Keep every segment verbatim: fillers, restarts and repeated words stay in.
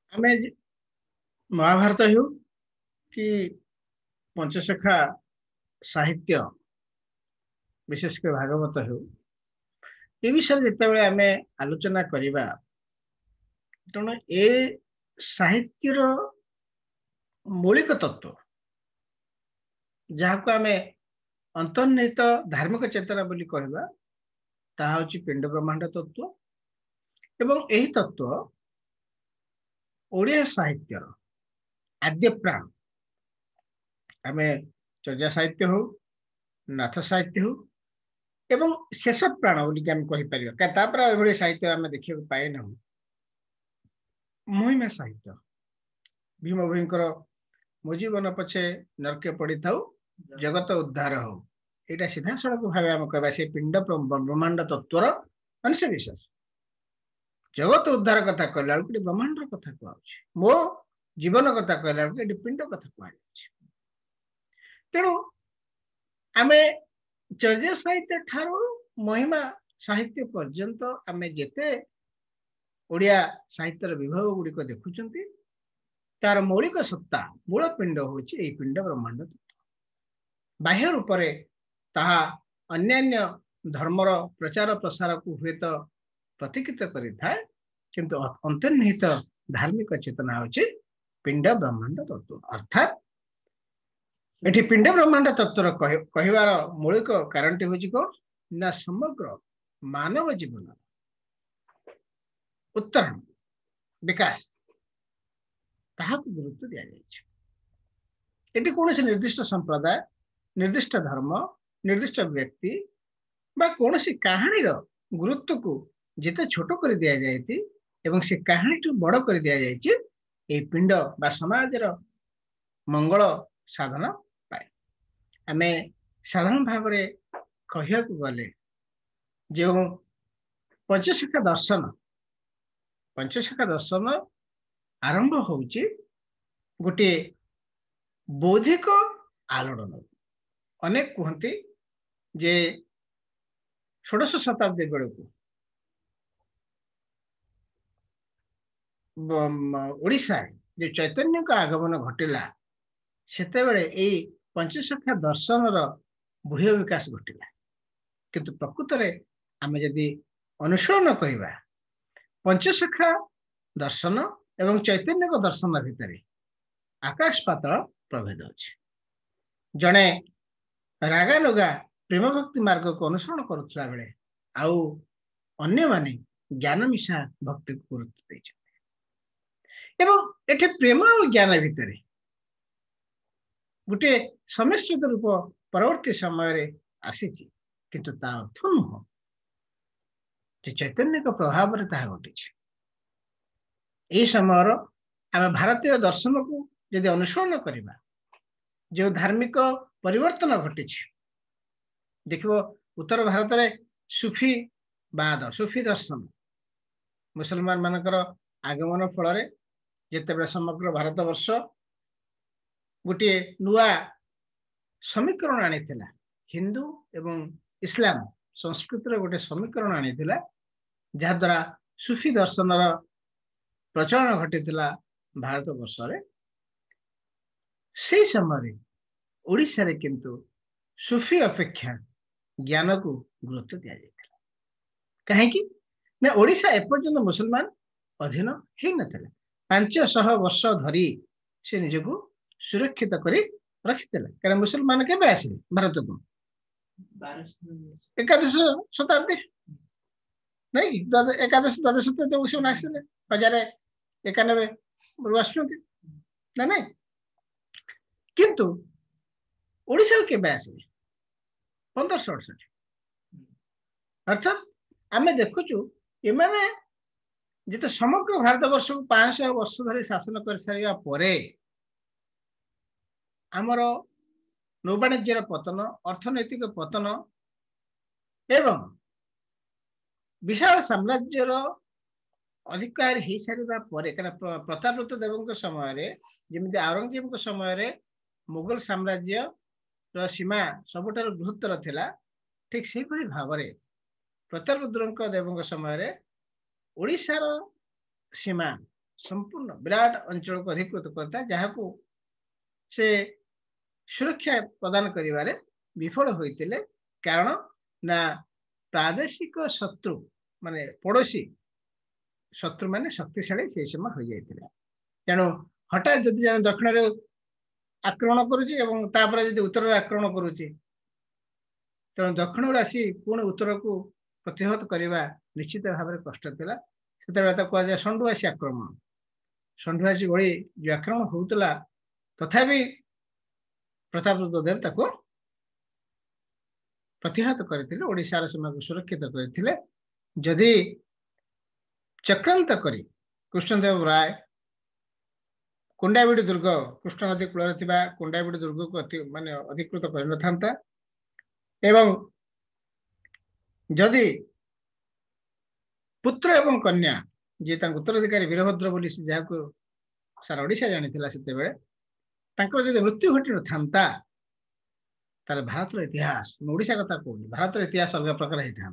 आमे महाभारत हो कि पंचशखा साहित्य विशेषकर भागवत हो ये विषय जिते आम आलोचना करवा तेणु ए साहित्यर मौलिक तत्व जहाँ को आम अंतर्निहित धार्मिक चेतना बोली कहवा ताहा होची पिंड ब्रह्मांड तत्व एवं यही तत्व ओडिया साहित्यर आद्य प्राण आम चर्या साहित्य हो नाथ साहित्य हो एवं शेष प्राण बोलिक आम कहीपर साहित्य आम देखा पाए ना महिमा साहित्य भीम भईकर मो जीवन पछे नरके पड़ी था जगत उद्धार हो यहाँ सीधा सड़क भाव आम कह पिंड ब्रह्मांड तत्वर अंश विशेष जगत उद्धार कथा कहला बेलू ब्रह्मांड कथा कह मो जीवन कथा कहला बेलू पिंड कथा कह तेणु आम चर्या साहित्य ठारू महिमा साहित्य पर्यंत आम जेते ओडिया साहित्यर विभाग गुड़िक देखुं तार मौलिक सत्ता मूल पिंड हूँ पिंड ब्रह्मांड तत्व बाह्य रूप से ताहा अन्यान्य धर्मर प्रचार प्रसार को हुए तो प्रतीकित करें किंतु अंतर्निहित धार्मिक चेतना हूँ पिंड ब्रह्मांड तत्व अर्थात ये पिंड ब्रह्मांड तत्व कहवार मौलिक कारण हूँ कौन ना समग्र मानव जीवन उत्तरण विकास ताहा को गुरुत्व दिया जाए कौन से निर्दिष्ट संप्रदाय निर्दिष्ट धर्म निर्दिष्ट व्यक्ति बा कौन सी कहानी गुरुत्व को जिते छोट कर दि जाए एवं से कहानी टू बड़ कर दि जाए पिंड बा समाज मंगल साधन पाए आम साधारण भाव में कहया गले जो पंचशखा दर्शन पंचशखा दर्शन आरंभ होउची गोटे बौद्धिक आलोड़न अनेक कहते जे षोडश शताब्दी बेलू ओडिशा जो चैतन्य का आगमन घटिला सेतेबेले एई पंचशखा दर्शन भूय विकास घटिला किंतु प्रकृत में आम जदि अनुसरण करवा पंचशखा दर्शन एवं चैतन्य को दर्शन भितर आकाश पाताल प्रभेद अच्छे जड़े रागानुगा प्रेम भक्ति मार्ग को अनुसरण करुला बेले आउ अन्य माने ज्ञान मिशा भक्ति को गुरुत्व देते एवं एठे प्रेम और ज्ञान भितर गोटे समिश्रित रूप परवर्ती समय आसी किंतु ता अर्थ नुह चैतन्य को प्रभाव में ताहा घटी यही समय आम भारतीय दर्शन को यदि अनुसरण करवा जो धार्मिक परिवर्तन घटी देखो उत्तर भारत में सुफी बाद सुफी दर्शन मुसलमान मानकर आगमन फल जिते समग्र भारत वर्ष गोटे नुआ समीकरण आनी हिंदू एवं इस्लाम संस्कृतिर गोटे समीकरण आनी जहा द्वारा सुफी दर्शन प्रचलन घटी भारत वर्ष से समय ओडिशा रे किंतु सुफी अपेक्षा ज्ञान को गुरुत्व दिया जाता कहीं ना ओडिशा एपर्यंत मुसलमान अधीन हो न पांच शह वर्ष धरी से निजक सुरक्षित कर रखी कारण मुसलमान के आसे भारत को एकादश शताब्दी नहीं एकादश द्वादश शताब्दी आसते हजार एकानबे आसुँच ना नहीं किंतु ओडिशा के आसे पंद्रह अड़सठ अर्थात आम देखुचु एमाने जिते समग्र भारत वर्ष को पांच सौ वर्ष धरी शासन कर सारा पर आमर नौवाणिज्यर पतन अर्थनैतिक पतन एवं विशाल साम्राज्यर अधिकार हो सारा पर प्रतापरुद्र देव समय जमी औरंगजेब समय मुगल साम्राज्य सीमा सबुठार बृहत्तर थिला ठीक से भाव में प्रतापरुद्र देव समय ओडिशार सीमा संपूर्ण विराट अंचल को अधिकृत करता जहाँ को से सुरक्षा प्रदान करिवारे विफल होइतिले कारण ना प्रादेशिक शत्रु माने पड़ोसी शत्रु माने शक्तिशाली से समय हो जाइतिले तेणु हठात जदि जन दक्षिण रे आक्रमण करूची एवं तापर जदि उत्तर रे आक्रमण करूची तेणु दक्षिण राशि पुणी उत्तर को प्रतिहत करने निश्चित भाव में कष्ट थिला सेते कह जाए षंडुआसी आक्रमण षंडुआसी भली जो आक्रमण होता तथापि प्रतापरुद्र देव ताको प्रतिहत करथिले ओडिशार सीमा को सुरक्षित करथिले जदि चक्रांत करी कृष्णदेव राय कुंडाबिड़ी दुर्ग कृष्ण नदी कूल कुंडाबिड़ी दुर्ग को अति माने अधिकृत कर नथांता एवं जदि पुत्र एवं कन्या जे उत्तराधिकारी वीरभद्र बोली जहाँ को सारा ओडिशा जानी से मृत्यु घटी न था भारत इतिहास ओडिशा कथा कहूँ भारत इतिहास अलग प्रकार होता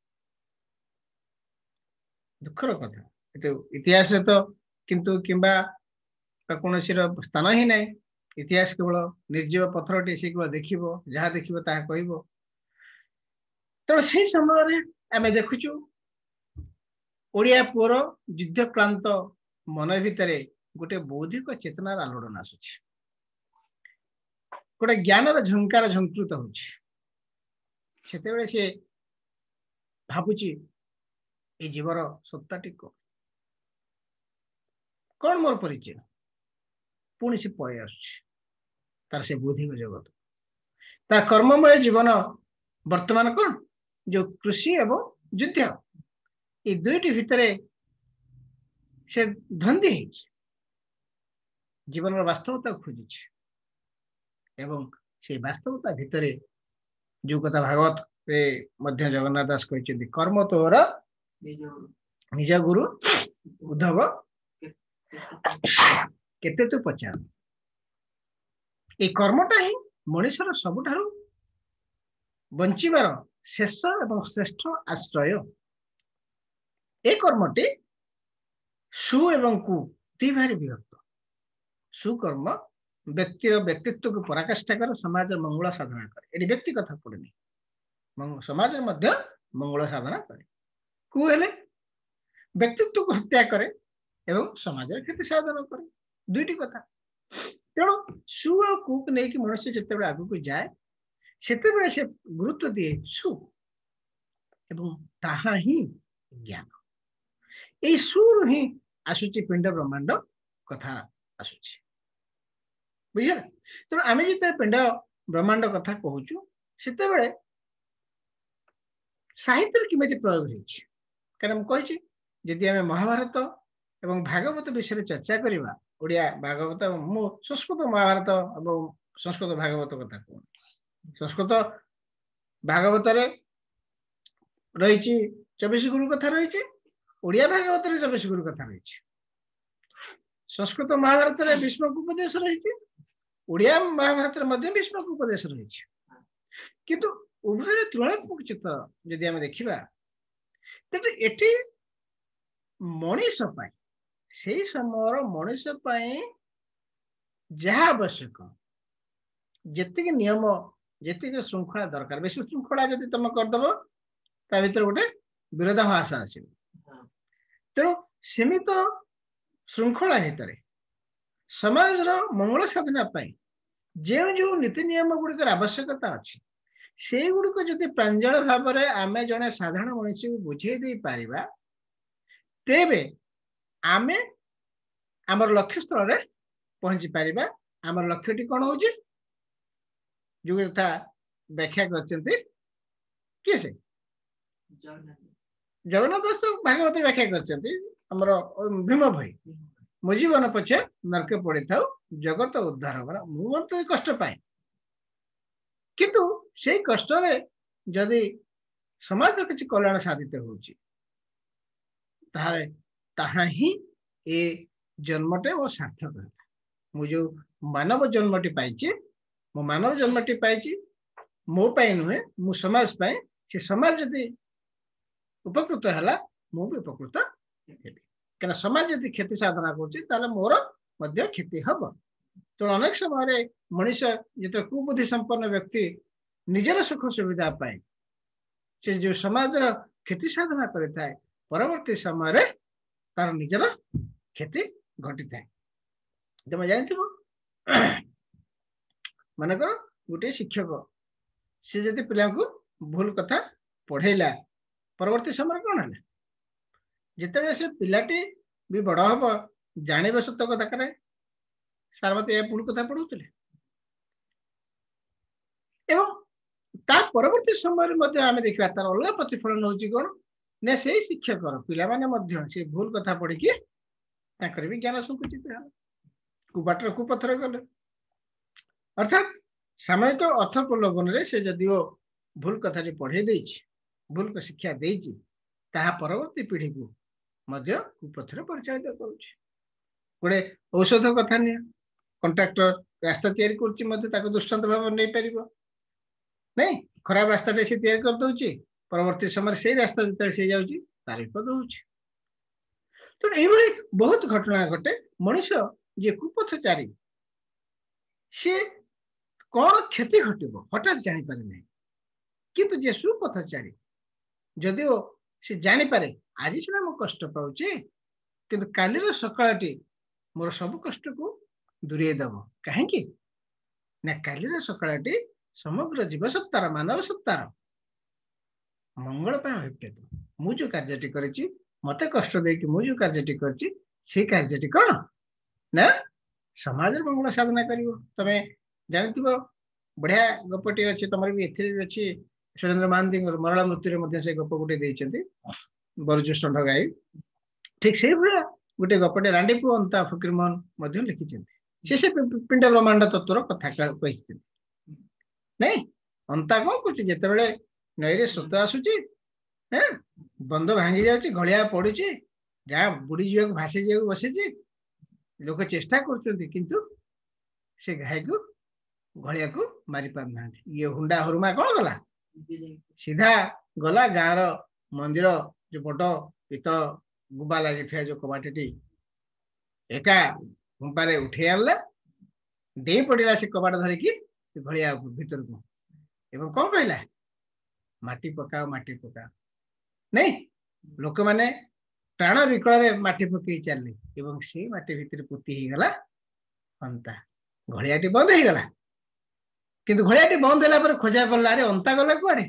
दुखर कथा इतिहास तो किंतु किंबा कौन स्थान ही ना इतिहास केवल निर्जीव पत्थर से केवल देख जहाँ देख कह तो से समय आम देखुचु ओडिया पुअर युद्ध क्लांत मन भितर गोटे बौद्धिक चेतनार आलोड़न आसुच गोटे ज्ञानर झंकार झंकृत होते से भावुची ए जीवर सत्ताटी कौन मोर परिचय पुणी से पलि आर से बौद्धिक जगत ता कर्ममय जीवन वर्तमान कौन जो कृषि एवं युद्ध ये दुईटी भितर से धंदी जीवन वास्तवता खोजी एवं से वास्तवता भितर जो कथा भागवत रे मध्य जगन्नाथ दास कहते कर्म तोर निज गुरु उद्धव केते तू पचार ये कर्मटा ही मनुष्यर सबुठारु बंचिबार शेष एवं श्रेष्ठ आश्रय ए कर्मटी सु एवं कु ती भारी विभक्त सुकर्म व्यक्तिर व्यक्तित्व को पराकाष्ठा कर समाज मंगल साधना करे ये व्यक्ति कथा पड़ेनि समाज मध्य मंगल साधना करे कु हेले व्यक्तित्व को हत्या करे एवं समाज क्षति साधन करे दुईटी कथा तेणु सु और कु को लेकिन मनुष्य जिते आग को जाए से से गुरुत्व दिए सु एवं ताहा ही ज्ञान ये सुर ही आसुची पिंड ब्रह्मांड कथा आसुची बुझे तेणु आम जिते पिंड ब्रह्मांड कथा कहूँ से साहित्य किमें प्रयोग होती जदि आम महाभारत एवं भागवत विषय चर्चा करवा ओडिया भागवत मु संस्कृत महाभारत एवं संस्कृत भागवत कथा कहूँ संस्कृत भागवत रही चौबीस गुरु कथा रही ओडिया भागवत चौबीस गुरु कथा रही संस्कृत महाभारत में भीष्म को उपदेश रही ओडिया महाभारत में भीष्म को उपदेश रही किंतु उभय तुलनात्मक चित्र जदि आम देखा तेज एटी मनीष से समय मनीष जहाँ आवश्यक जी नियम जी श्रृंखला दरकार बेसी श्रृंखला जब तुम करदेव ता भर गोटे विरोधाभास आस तेणु सीमित श्रृंखला भितर समाज मंगल साधना जो जो नीति नियम गुड़िकर आवश्यकता अच्छी से गुड़िक जदि प्रांजल भाव में आम जड़े साधारण मनुष्य को बुझे दे पारिबा तेबे आमे आमर लक्ष्य स्थल रे पहुंची पारिबा आमर लक्ष्यटी कौन हो जो कथा व्याख्या करते किए से जगन्नाथ दास तो भागवत व्याख्या करते भीम भाई मो जीवन पछे नरके पड़ी था जगत उद्धार मुझे कष्ट पाए किंतु से कष्ट रे जदि समाज किसी कल्याण साधित होची ताहे ताहा ही ए जन्मटे वो सार्थक है मु जो मानव जन्मटी पाइची मो मानव जन्मटी पाइची मो पाई नुहे मु समाज पाए से समाज जदि उपकृत है मु भी उपकृत हेबी क्या समाज यदि क्षति साधना कर मोर क्षति हम। तो अनेक समय मनुष्य जो कुबुद्धि संपन्न व्यक्ति निजर सुख सुविधा पाए से जो समाज क्षति साधना करें परवर्ती समय तार निजर क्षति घटी थाए। तुम जान मानक गोटे शिक्षक सी जदि पिला को भूल कथा पढ़ेला परवर्ती समय कौन है जिते से पिलाटी भी बड़ हम जाने सत्य कथा करे सार मत भूल कथा पढ़ुले एवं ता परवर्ती समय आम देखा तार अलग प्रतिफलन हूँ कौन ना से शिक्षक पिला माने से भूल कथा पढ़ी भी ज्ञान संकुचित कुबाटर कुपथर गले अर्थात सामयिक अर्थ प्रलोभन से जदि भूल कथा पढ़े भूल को शिक्षा देती परवर्ती पीढ़ी को कुपथर परिचालित करुच्चे। गोटे औषध कथा नि कंट्राक्टर रास्ता तैयारी कर दृष्टांत भाव नहीं पार नहीं खराब रास्ता से तैयारी कर दौची परवर्ती समय से रास्ता जो से जाऊँगी तार विपद हो। तो ये बहुत घटना घटे मनुष्य जे कुपथचारी सी कौन क्षति घटब हठात जापर ना किंतु जे सुपथचारी जदिओ सी जानीपे आज सीना मु कष्ट पाऊे किंतु कालीर सकाळटी मोर सब कष्ट को दूरे दब कहीं ना कालीर सकाळटी समग्र जीव सत्तार मानव सत्तार मंगल मु जो कार्यटी करी मत कष्ट दे कि जो कार्यटी कर कार्यटी कौन ना समाज मंगल साधना कर तमें जानथ बढ़िया गपटी अच्छी तुम भी अच्छी सुरेंद्र महांती मरला मृत्यु से गप गोटे बरजुष्ट गाई ठीक से भाया गोटे गपटे रांडीपु अंता फकीरमोहन लिखी से पिंड ब्रह्मांड तत्वर कथा कही नहीं अंता कौन कर नई स्रोत आसूची बंद भांगी जाऊँगी घलिया पड़ू जहाँ बुड़ी जा भासी जा बसी लोक चेष्टा कर से घाई को घलिया को मारी पार ना ये हुंडा हरुमा कौन गला सीधा गला गाँव मंदिर जो बड़ पितल गुबा लगी जो कबाटी एका गुंपारे उठे आनला डे पड़ा से कबाट धरिकी घलिया भीतर को एवं कौन कहला माटी पकाओ माटी पकाओ नहीं लोक मैंने प्राण विकल माटी पकई चलले एवं से माटी भितर पोती हो गला अंता घलियाटी बंद हो गला किंतु घलियाटी बंद होला खोजा पड़ा अरे अंता गला कुआड़े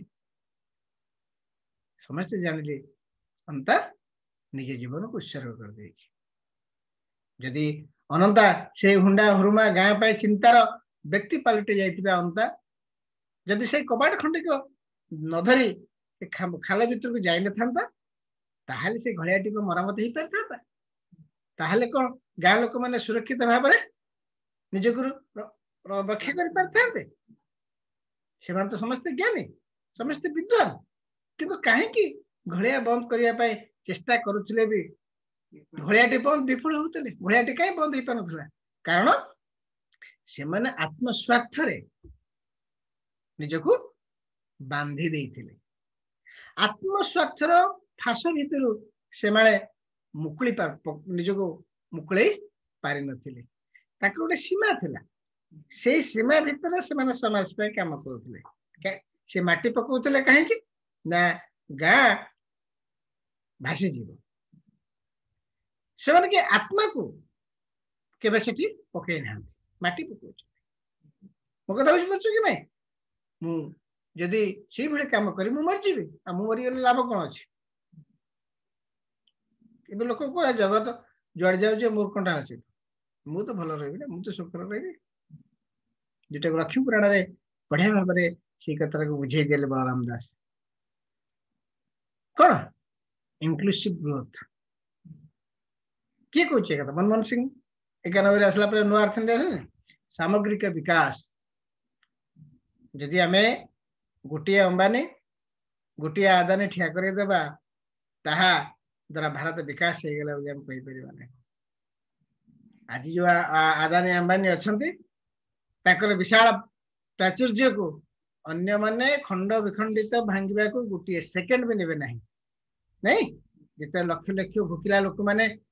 समस्ते जानिले अंता निज जीवन को उत्सर्ग कर दे जदि अनंता से हुंडा हुरुमा गाँ पाए चिंतार व्यक्ति पलटि जाइथिबा अंता जदि से कबाट खंडी को न धरी खाल भीतर को जाई न थांता ताहले से घलियाटी को मरामत हो पारता ताहले कौन गाँ लोक मैंने सुरक्षित भाव में निजक रक्षा कर पारते से तो समस्ते ज्ञानी समस्ते विद्वान किंतु कहीं घलिया बंद करने चेष्टा करुले भी घलियाटी बंद विफल होते घलियाटी कहीं बंद हो पार कारण से मैंने आत्मस्वार्थ निजक बांधी देते आत्मस्वार्थर फाश भितर से मुकुली निजक मुकुले पारि नथिले ताके गोटे सीमा थिला से सीमा भितर से माने समाज पे काम करुले से माटी पकाउतले कहीं ना गाँ भासी जीव से माने के आत्मा को केबे सेठी पकई ना माटी पकाउ मो कथा बुझ कि नहीं मु जदि से भाई काम करी मु मर जीवी आ मु मरी लाभ कौन अच्छे कि लोक को जगत जुआड़ जाऊे मोर कंटा अच्छे मु तो भल रही ना मुझे सुख रही जोटा लक्ष्मी पुराण में बढ़िया भाव में से कथा को बुझे दे बलराम दास कौन इनक्लूसिव ग्रोथ किए कौन कथा मनमोहन सिंह एकानबे आसला नुआ अर्थ सामग्रिक विकास जदि आम गोटे अंबानी गोटे आदानी ठिया करदेबा ताहा द्वारा भारत विकास हो गला बोली कही परिबा नहीं आज जो आदानी अंबानी अच्छा विशाल प्राचुर्य को अन्य माने खंड विखंडित भांगा को गोटे सेकेंड भी नेबे नहीं नहीं जिते लक्ष लक्ष भूकिला लोक मैंने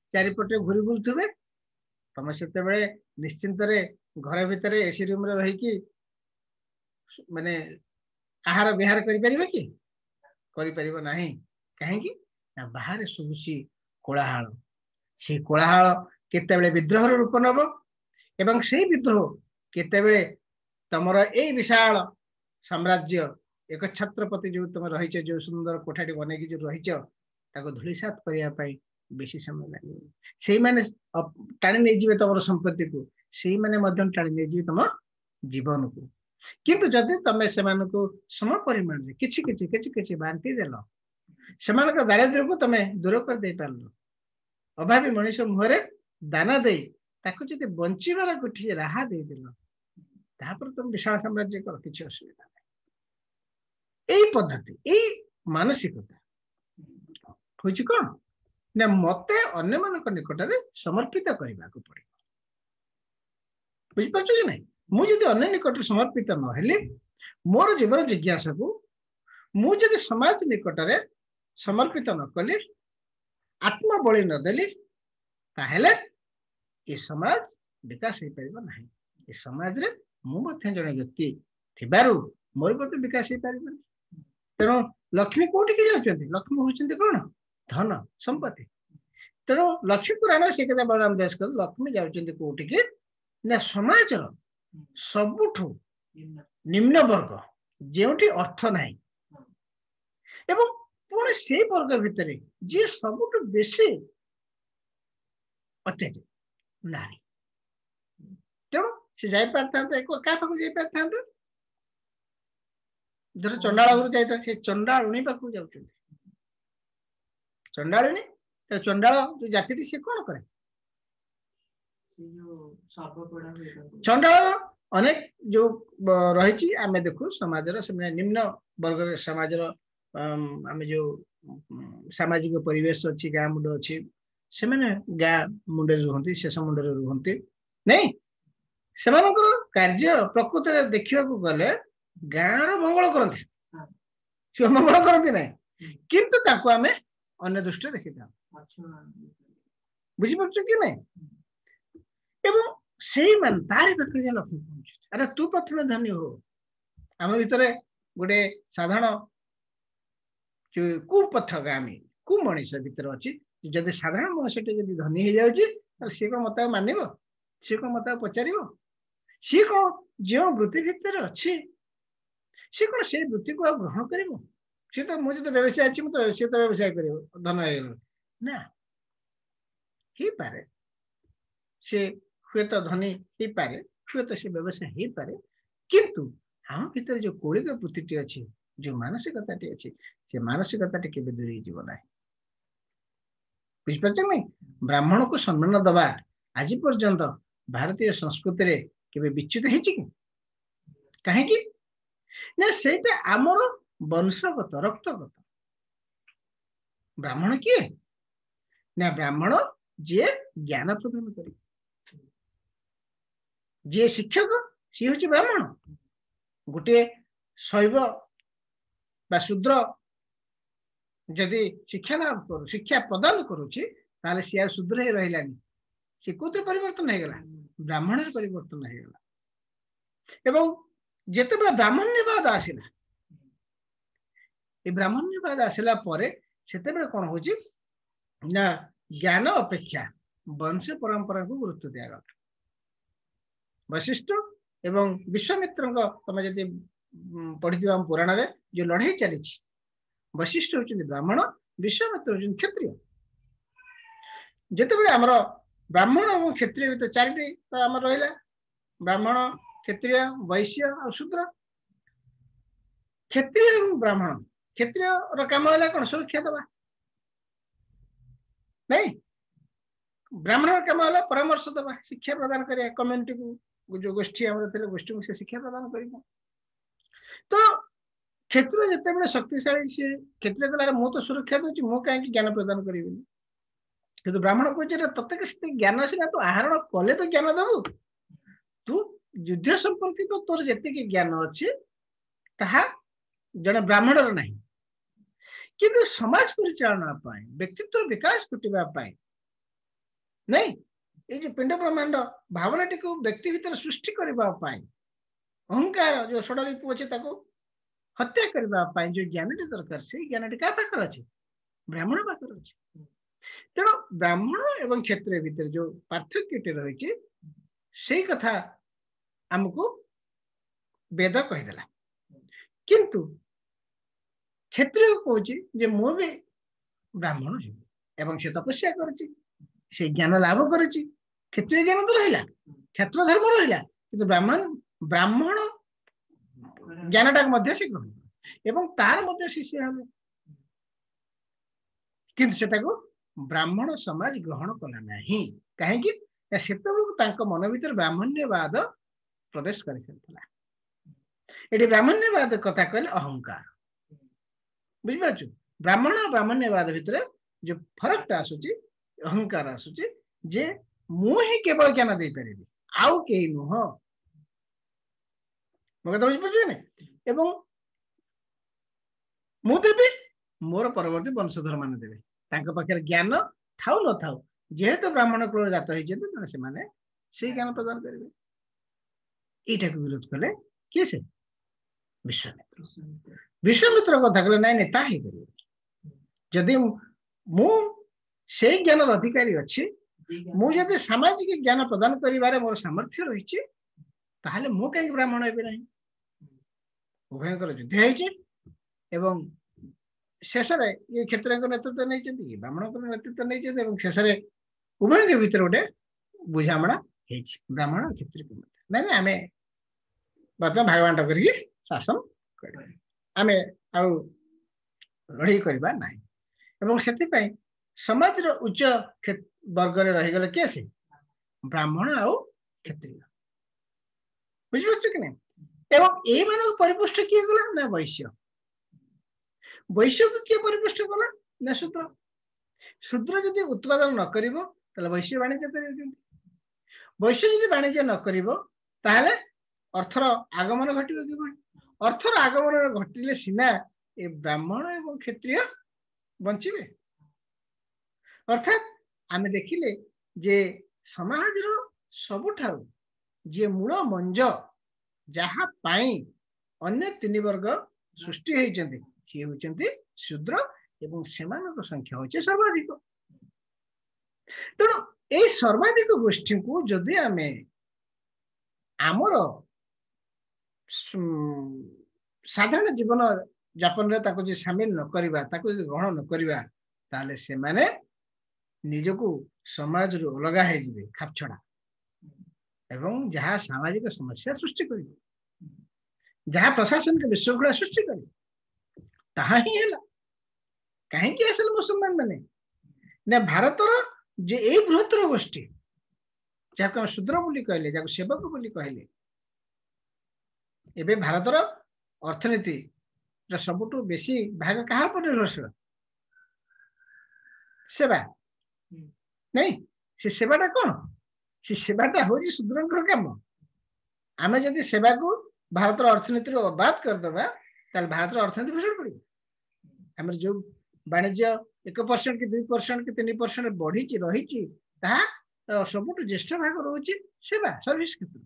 चारिपटे घूरी बुलुवे तुम से निश्चिंत घर भितर एसी रूम रे रही माने आहार विहार करें कि करें ना कहीं बाहर शुभुची कोलाहल से कोलाहल केते विद्रोह रूप नब एवं से विद्रोह केते तुमर ए विशाल साम्राज्य एक छत्रपति जो तुम रही जो सुंदर कोठाटी बनई जो रही धूलिसात करने बेसी समय लगे से मैंने टाणी नहीं तुम संपत्ति को से मैंने टाणी नहीं तुम जीवन को किंतु जदि तुम से सम परिमाण किछि किछि किछि किछि बांटी देल से दारिद्र्य को तुम दूर कर दे पार अभावी मनुष्य मुहरे दाना दे जब बंचार गोटे राहा देदेल तापर तुम विशाल साम्राज्य कर किसी असुविधा नहीं यही पद्धति यही मानसिकता हूँ कौन ना मत अन्य मान निकट में समर्पित करने को पड़े बुझीपार कि नहीं मुझे अन्य निकट समर्पित नहले मोर जीवन जिज्ञासा को मुझे समाज निकट में समर्पित न कली आत्मा बलि नदेली ताहेले ये समाज विकास हो पार ना ये समाज रे मुझे जड़े व्यक्ति थिबारु मोर बदे विकास हो पार तेणु लक्ष्मी कोटिक जाऊँ लक्ष्मी होती कौन धन संपत्ति तेणु लक्ष्मी पुराण से कथा बलराम दास कर लक्ष्मी जाऊँ कोटिक ना समाज सबुठु निम्न वर्ग जोटी अर्थ नहीं एवं पुणी से वर्ग भितर जी सबुठु बेसी अत्याचार नारी तेणु से जापार क्या पाक जापार जब चंडाल जाता से चंडाणी पाक जाऊँ चंडाणी चंडाल जो जाति सी कौन करे चंडाल अनेक जो रही आम देखु समाज निम्न वर्ग समाज आम जो सामाजिक परिवेश अच्छी गाँ मुंड अच्छी से गाँ मुंडे रुहति शेष मुंडे रुहति नहीं से कार्य प्रकृत देखा गले गाँव मंगल करते सी मंगल करती ना किंतु ताको आमे अन्य दृष्टि देखी था बुझीपार कि नहीं एवं से मान तारी पाखे लक्ष्मी पहुंचे अरे तू प्रथम धनी हो आम भीतर गोटे साधारण कुपथगामी कु मनीष भीतर अच्छी जब साधारण मनुष्य धनी हो जाए सी कौन मत मान सी कौन मत पचार सी कौन जो वृत्ति भितर अच्छी सी कौन से वृत्ति को ग्रहण कर सी तो मुझे तो व्यवसाय अच्छी तो सी तो व्यवसाय कर धन ना ही पारे से हुए तो धनी ही पारे हुए तो से व्यवसाय ही पारे किंतु हम भीतर जो कौलिक वृत्ति अच्छी जो मानसिकता अच्छी से मानसिकता के दूरी जीव ना बुझीपार नहीं ब्राह्मण को सम्मान दबा आज पर्यंत भारतीय संस्कृति रे केबे विच्युत है कहीं ना सेटा आमर वंशगत रक्तगत ब्राह्मण किए ना ब्राह्मण जे ज्ञान प्रदान करे जे शिक्षक सी हूँ ब्राह्मण गोटे शैव बा शूद्र जदि शिक्षा लाभ कर शिक्षा प्रदान करुच्ची ताले सी आ शूद्र ही रहिलानी सी कोते परिवर्तन हो गला ब्राह्मण परिवर्तन हो गला एवं जेते ब्राह्मण्यवाद आसिला ये ब्राह्मण्यवाद आसिला परे सेते बेले कोन होची ना ज्ञान अपेक्षा वंश परंपरा को गुरुत्व दिया गला वशिष्ठ एवं विश्वामित्र तुम जदि पढ़ी पुराण रे जो लड़ाई चली वशिष्ठ होती ब्राह्मण विश्वामित्र होती क्षत्रिय जिते आमर ब्राह्मण और क्षत्रिय तो चारिटी तो आम रहा ब्राह्मण क्षत्रिय वैश्य और शूद्र क्षत्रिय और ब्राह्मण क्षत्रिय काम है कौन सुरक्षा दबा नहीं ब्राह्मण काम है परामर्श दबा शिक्षा प्रदान करिया कम्युनिटी को जो गोष्ठी आम गोष्ठी को से शिक्षा प्रदान कर तो क्षेत्र जिते शक्तिशाली सी क्षेत्र कला मु तो सुरक्षा दूसरी मु कहीं ज्ञान प्रदान करी कि ब्राह्मण कहे तत्ते ज्ञान सीना तो आहरण कले तो ज्ञान दबु तू युद्ध संपर्कित तो तोर जी ज्ञान अच्छी ताहा जड़े ब्राह्मण ना कि समाज परिचालना व्यक्तित्व विकास घटापी नहीं ये जो पिंड ब्रह्मांड भावनाटी को व्यक्ति भीतर सृष्टि करबा पाई अहंकार जो षड रिपु अछि ताको हत्या करबा पाई जो ज्ञानटी दरकार से ज्ञानटी का पाकर अछि ब्राह्मण पाकर अछि तेणु ब्राह्मण एवं क्षत्रिय भीतर जो पार्थक्यटी रही से कथा हमको वेद कहीदेला किंतु क्षत्रिय कहूँ जे मु भी ब्राह्मण एवं से तपस्या करछि से ज्ञान लाभ करछि क्षत्रिय ज्ञान तो रहिला क्षेत्र धर्म रहिला किंतु ब्राह्मण ब्राह्मण ज्ञानटा मध्य से ग्रहण एवं तार मध्य शिष्य हमें किंतु सेटा को ब्राह्मण समाज ग्रहण कला नहीं कहीं से मन भीतर ब्राह्मण्यवाद प्रवेश कर ब्राह्मण्यवाद कथा कहले अहंकार बुझिपारछु ब्राह्मण और ब्राह्मण्यवाद भीतर जो फरक आसूची अहंकार आसूची जे मु ही केवल ज्ञान दे परिबी आउ के नुह मगे तो बुझिपारछु ने एवं मु देबी मोर परवर्ती वंशधर मान देबे तांका पाखे ज्ञान थाउ न थाउ जेहेतु ब्राह्मण कुल जात होइछे से माने से ज्ञान प्रदान करेंगे एटा को विरोध कले के से विश्वामित्र विश्वामित्र कथा कहले नाइ नाइ ताही करियो जदि मु से ज्ञान अधिकारी अछि मु जदि सामाजिक ज्ञान प्रदान करिवारे मोर सामर्थ्य रहिछि ताहाले मु काहे ब्राह्मण हेबे नाही उभयकर युद्ध हेछि एवं शेष ये क्षेत्र नेतृत्व नहीं ब्राह्मण नेतृत्व नहीं शेष उभय के भीतर गोटे बुझामणा ब्राह्मण क्षेत्रीय ना आम बर्तमान भागवांट कर शासन आम लड़ाई करवा ना से समाज उच्च वर्ग रहीगले किए से ब्राह्मण आउ क्षत्रिय बुझिपार कि नहीं एवं ये परिपुष्ट किए गला ना वैश्य वैश्य को किए परिपुष्ट कला ना शूद्र शूद्र यदि उत्पादन न करिवो ताले वैश्य वाणिज्य करियो वैश्य यदि वाणिज्य न करिवो ताले अर्थर आगमन घटिबो कि अर्थर आगमन घटिले सिना ए ब्राह्मण एवं क्षत्रिय बंचिबे अर्थात आमे देखिले जे समाज रो सबुठारु जे मूल मंज जहा पाई अन्य तीन वर्ग सृष्टि होइचंती सी होइचंती शूद्र एवं सेमानक संख्या होइचे सर्वाधिक तेणु ए सर्वाधिक गोष्ठी को जदि आमे आमर साधारण जीवन यापन रे ताको जे शामिल न करिबा ताको जे ग्रहण न करिबा ताले से माने निजको समाज रो अलगा हे जिवे खापछड़ा एवं जहाँ सामाजिक समस्या सृष्टि करिवे जहाँ प्रशासन के विशृंखला सृष्टि करिवे ताहा ही हैला कहीं कि असल मुसलमान माने ने भारतर जे ए बृहत्तर गोष्ठी जाको शूद्र बोली कहले जाको सेवक बोली कहले एबे भारतर अर्थनीति रा सबुटु बेसी भाग कहा पर निर्भरशील सेवा नहीं से सेवाटा कौन से सेवाटा हो शूद्र काम आम जदि सेवा को भारत अर्थनीति बात करदे भारत अर्थनीति भीषण पड़े आम जो वाणिज्य एक परसेंट कि दुई परसेंट कि तीन परसेंट बढ़ी रही सबुठ ज्येष्ठ भाग रोचे सेवा सर्विस क्षेत्र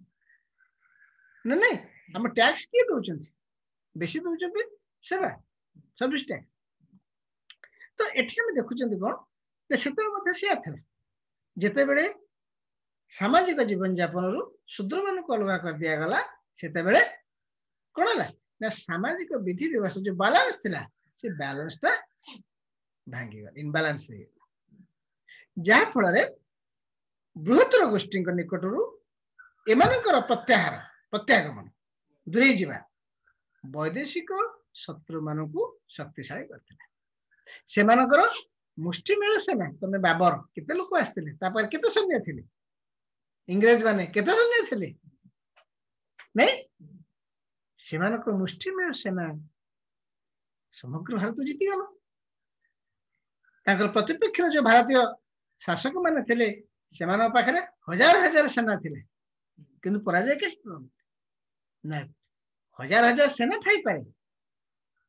ना नहीं आम टैक्स किए दौरान बेसी दौरान सेवा सर्विस टैक्स तो एठी हम देखुं कौन से जिते बड़े सामाजिक जीवन यापन रु शूद्र मान को अलग कर दिया गला सेते बेले कौन है ना सामाजिक विधि व्यवस्था जो बैलेंस थिला से बैलेंस टा भांगी गला इनबैलेंस हो जहा फल बृहत्तर गोष्ठी निकटरू एमानकर प्रत्याहार प्रत्यागमन दूरे जीवा वैदेशिक शत्रु मान को शक्तिशाली करथिला मुष्टिमेय सेना तुम बाबर केते लोक आसते केते सैन्य थिले इंग्रेज माने केते सैन्य थिले नहीं सेमानक मुष्टिमेय सेना समग्र भारत जीति गला ताकर प्रतिपक्ष जो भारतीय शासक माने थिले सेमान पाखरे हजार हजार सेना थिले किंतु पराजय के ना हजार हजार सेना थाई पाए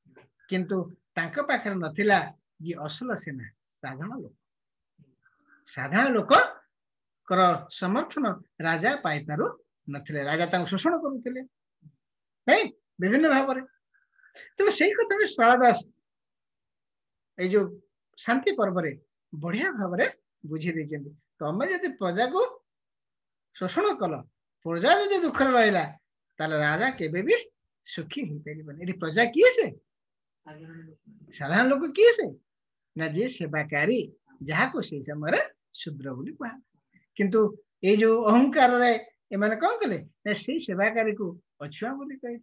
किंतु तांका पाखरे नथिला ये असल सेना साधारण लोक साधारण लोक कर समर्थन राजा पाई पारु नथिले राजा तांको शोषण करुथिले नहीं विभिन्न भाव रे तबे सेही कथा में शारदा दास ए जो शांति पर्व रे बढ़िया भाव रे बुझी देछन तमे जदि प्रजा को शोषण कल प्रजा जो दुख रहिला ताले राजा केबे भी सुखी हो परिबन एठी प्रजा किए से साधारण लोक किए से ना जे सेवाकारी जहा को से समय शूद्र बोली कहा किंतु ए जो अहंकार रे ए माने कोन कले ना से सेवाकारी को अछुआ बोली कहि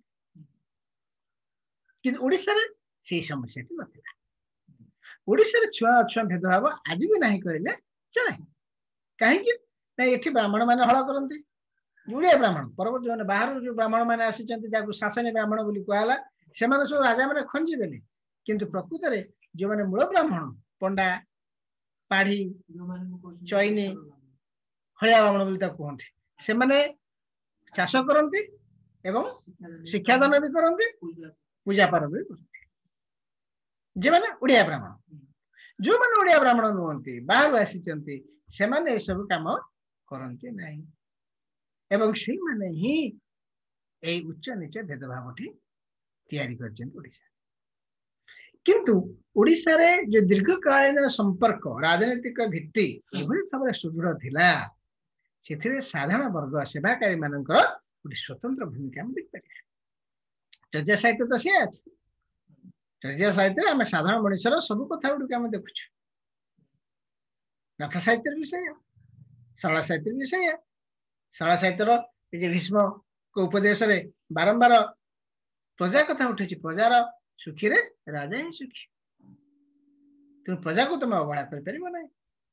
किंतु ओडिसा रे से समस्या ती नथिला ओडिसा रे छुआ अछुआ भेदभाव आज भी नहीं कहले चले काहे कि ना एठी ब्राह्मण माने हळ करंती जुड़िया ब्राह्मण परवर्त जो बाहर जो ब्राह्मण माने आसी चंती जाको शासन ब्राह्मण बोली कहला से माने सब राजा माने खंजी देले किंतु प्रकृत रे जो माने मूल ब्राह्मण पंडा पाढ़ी चैनी हया ब्राह्मण बोली ता कहंती से माने चाष करंती एवं शिक्षा दान भी करंती पूजा पार भी करंती जे माने ओडिया ब्राह्मण जो माने ओडिया ब्राह्मण नुहंती बाहर आसी चंती से माने ए सब काम करंती नहीं एवं से माने ही ए उच्च नीच भेदभाव ठी तैयारी करछन ओडिसा किंतु ओडिसा रे जो दीर्घकालीन संपर्क राजनीतिक भित्ति एभली भाव सुदृढ़ थिला सेथिरे साधारण वर्ग सेवाकारी मानकर गोटे स्वतंत्र भूमिका हम देख पारिया चर्चा साहित्य तो से अछि चर्चा साहित्य आम साधारण मनुष्यर सब कथा गुड़ आम देखु गाथा साहित्य विषय शाला साहित्य विषय शाला साहित्य भीष्म को उपदेश रे बारंबार प्रजा कथा उठे प्रजार सुखी रे राजा ही सुखी तुम प्रजा को तुम अवहेला कर परिबो नै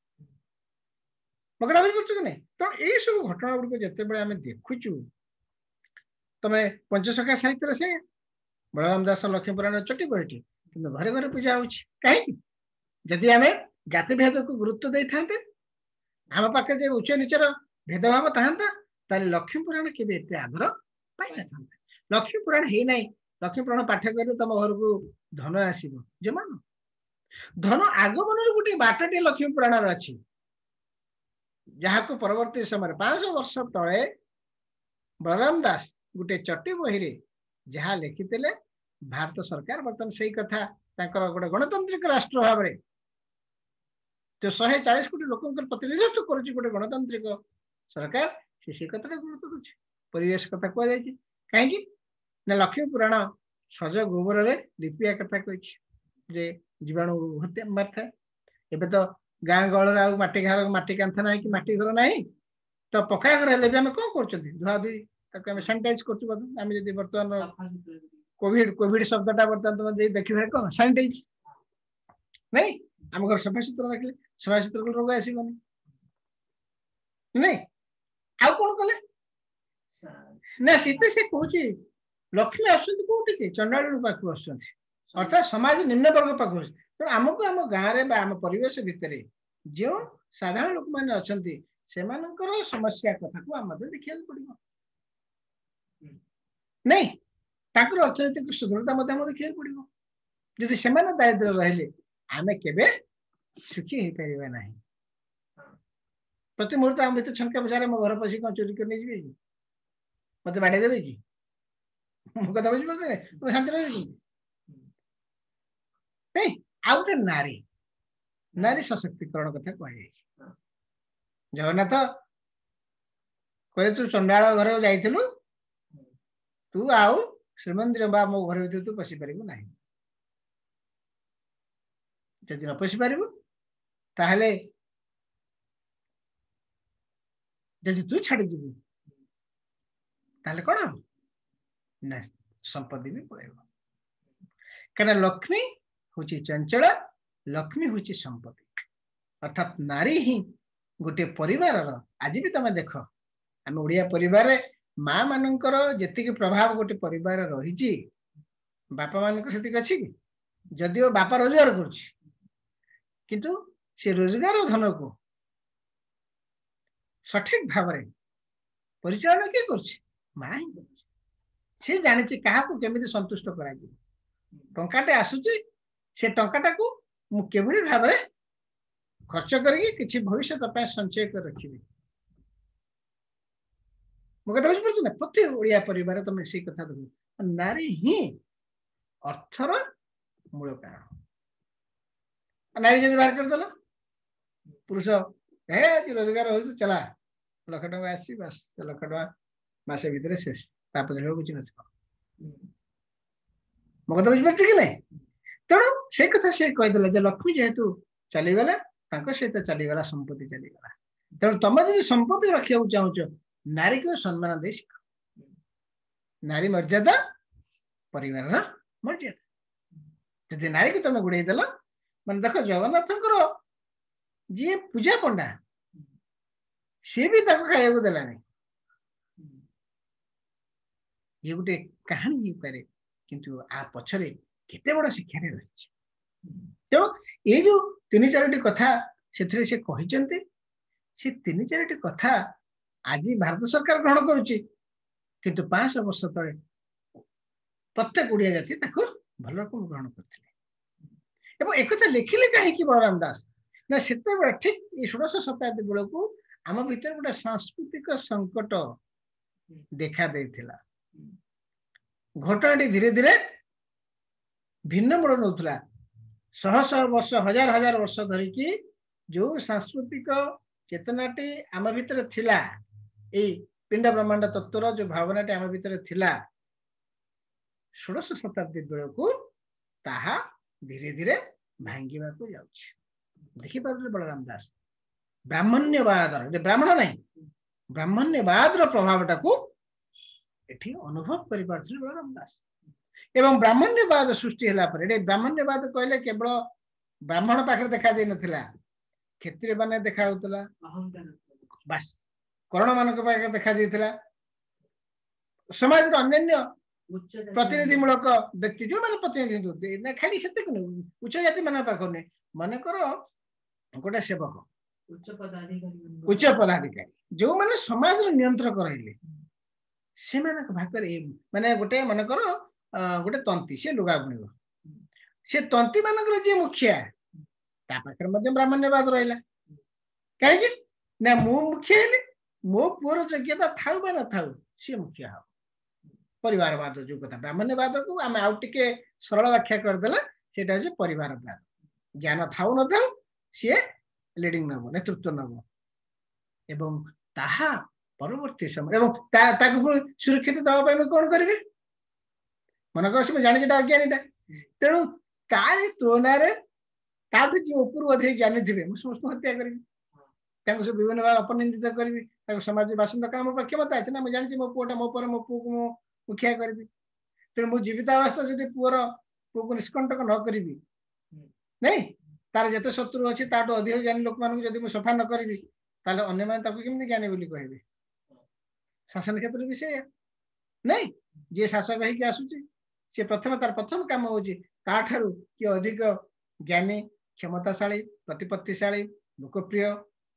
मगर आबि करछु नै तो ए सब घटना गुड़ को जते बेले आमे देखुछु तमे पंचसखा साहित्य रे से बलराम दास लक्ष्मी पुराण चटी बहिटी किंतु घरे घरे पूजा होछि काहे जदि आमे जाति भेद को गुरुत्व देई थांते आम पाखे जे उच्च नीचर भेदभाव थांता ताले लक्ष्मी पुराण केबे एते आदर पाइ न थांता लक्ष्मी पुराण हे नै लक्ष्मी पुराण पाठ कर तुम घर को धन आसो जमान धन आगमन गोटे बाटटे लक्ष्मी पुराण अच्छी जहाँ को परवर्ती समय पांच सौ वर्ष तले बलराम दास गोटे चटी बही रे जहाँ लिखिते भारत सरकार बर्तमान से कथा गोटे गणतांत्रिक राष्ट्र भाव में तो शहे चालीस कोटी लोक प्रतिनिधित्व करुच्ची गोटे गणतांत्रिक सरकार से से कथा गुरुत्व दूसरी परिवेश कथा कह कहीं ना लक्ष्मी पुराण सज गोबर रे लिपिया कथा कही जीवाणु हत्या मार था एबे तो गाँ गहल आ माटी घर माटी कांथ ना कि माटी घर ना तो पक्का घर हेले भी आम कौन कर धुआ धुई ताको सानिटाइज कर बर्तमान कोविड कोविड शब्दटा बर्तमान तुम देखिए कौन सानिटाइज नहीं आम घर सफा सुतरा रखले सफा सुतरा रोग आसबनी नहीं आउ कौन कले ना सीते से कहूँ लक्ष्मी आसुँच चंडाड़ी पाक आस अर्थात समाज निम्न वर्ग पाक तो आमको आम गाँव में आम परिवेश भितर जो साधारण लोक मैंने अच्छा से समस्या कथा को आम देखा पड़ो नहीं अर्थनैतिक सुदृढ़ता देखा पड़ो जदि से दारिद्र रहिले आम के सुखी हो पार ना प्रति मुहूर्त आम छनका बजार मो घर पशी कौन चोरी कर मत बाड़े देवे कि कथा बुझे शांति रही आउे नारी नारी सशक्तिकरण कथा कह जगन्नाथ कहे तू चंडाल घर जाइलु तू आउ श्रीमंदिर बा मो घर भर तू पशि पारू ना जदि न पशि पारू ताहले जदि तू छाड़ी जीवु ताहले कौन हम ना संपत्ति भी पड़ेगा क्या लक्ष्मी हूँ चंचल लक्ष्मी हूँ संपत्ति अर्थात नारी ही गोटे परिवार आज भी तुम देख आम ओडिया परिवार माँ मानकर जी प्रभाव गोटे परिवार रही बापा मान अच्छी कि जदिओ बापा रोजगार करुँच से रोजगार धन को सठिक भाव परिचालन किए कर माँ ही सी जानी क्या केमी संतुष्ट कर टंकाटे आसूची से टंकाटा को मु केवली भाव में खर्च करके किसी भविष्य संचय कर रखिए मो कथा बुझिपार ना प्रति ओडिया परिवार तुम से कथा देख नारी ही अर्थर मूल कारण नारी जब बाहर करदेल पुरुष हे रोजगार हो चला लक्ष टका आसी बस लक्ष टका मस भितर शेष कुछ न मो कथा बुझिपार कि ना तेणु से कथा से कहीदे लक्ष्मी जेहेतु चलीगले सहित चलीगला संपत्ति चलीगला तेणु तुम जो संपत्ति रखा चाहूच नारी को सम्मान दे शिख नारी मर्यादा परिवार मर्यादा जब नारी को तुम गुड़े देल मान देख जगन्नाथ जी पूजा पंडा सी भी खाया देला ये गोटे कहानी पारे किंतु आ पछरे केते बड़ शिक्षा रही तेणु ये जो तीन चारोटी कथा से कहते से तीन चारोटी कथा आज भारत सरकार ग्रहण करुच्ची किंतु पांच सौ वर्ष तले प्रत्येक ओडिया जाति भल रकम ग्रहण करते एक लिखिले कहीं बलराम दास ना से ठीक ये षोड़श शताब्दी बेलू आम भीतर गोटे सांस्कृतिक संकट देखा देथिला घटनाटी धीरे धीरे भिन्न मोड़ नौला शह शह वर्ष हजार हजार वर्ष धरिकी जो सांस्कृतिक चेतनाटी आम भीतर थिला ए पिंड ब्रह्मांड तत्वर जो भावनाटी आम भीतर थिला षोड़श शताब्दी बेलू ताहा धीरे धीरे भांगिबा को जाउछि देखि पारे बलराम दास ब्राह्मण्यवाद ब्राह्मण नहीं ब्राह्मण्यवाद प्रभावटा को एठी अनुभव करि पारथि बलराम दास एवं ब्राह्मण्यवाद सृष्टि होला पर ब्राह्मण्यवाद कहले केवल ब्राह्मण पाखे देखा दे नथिला क्षत्रिय माने देखा होतला बस कर्ण मानक पाखे देखा देथिला समाज अन्य प्रतिनिधिमूलक व्यक्ति जो माने प्रतिनिधि खाली से उच्च जाति मान पाख नहीं मन कर गोटे सेवक उच्च पदाधिकारी उच्च पदाधिकारी जो माने समाज नियंत्रक रहिले से भागे माने गोटे मनकर गोटे तंती से लुगा बुणव से तंती मानकर जी मुखिया पाखे ब्राह्मण्यवाद रहा कहीं ना मु मुखिया हेली मो पुअर योग्यता थाउ बा न थाउ सी मुखिया हो परिवारवाद जो कथा ब्राह्मण्यवाद को आम आउ टिके सरल व्याख्या करदेला सेटा होजे परिवारवाद ज्ञान थाउ न थाउ सी लीडिंग नब नेतृत्व नब एवं ताहा परवर्ती समय एवं ता ताकु सुरक्षित दवा कौन करेंगे मन कर जानी अज्ञानीटा तेणु तारी तुलन जी उपरू अधिक ज्ञानी थे समस्त हत्या करी सब विभिन्न भाव अपनिंदित करी समाज बासिंदा का मोर क्षमता अच्छे ना मुझे जानी मो पुआटा मो पर मो पु को मु मुखिया करी तेणु मो जीवितावस्था जब पुअर पु को निष्कंटक न करी नहीं तार जिते शत्रु अच्छी ताठू अधिक ज्ञानी लोक मान जब सफा न करी अन्य मैंने ज्ञानी बोली कहे शासन क्षेत्र भी से नहीं जी शासक होगी आसूची सी प्रथम तार प्रथम कम हूँ ताठू कि अधिक ज्ञानी क्षमताशाली प्रतिपत्तिशाली लोकप्रिय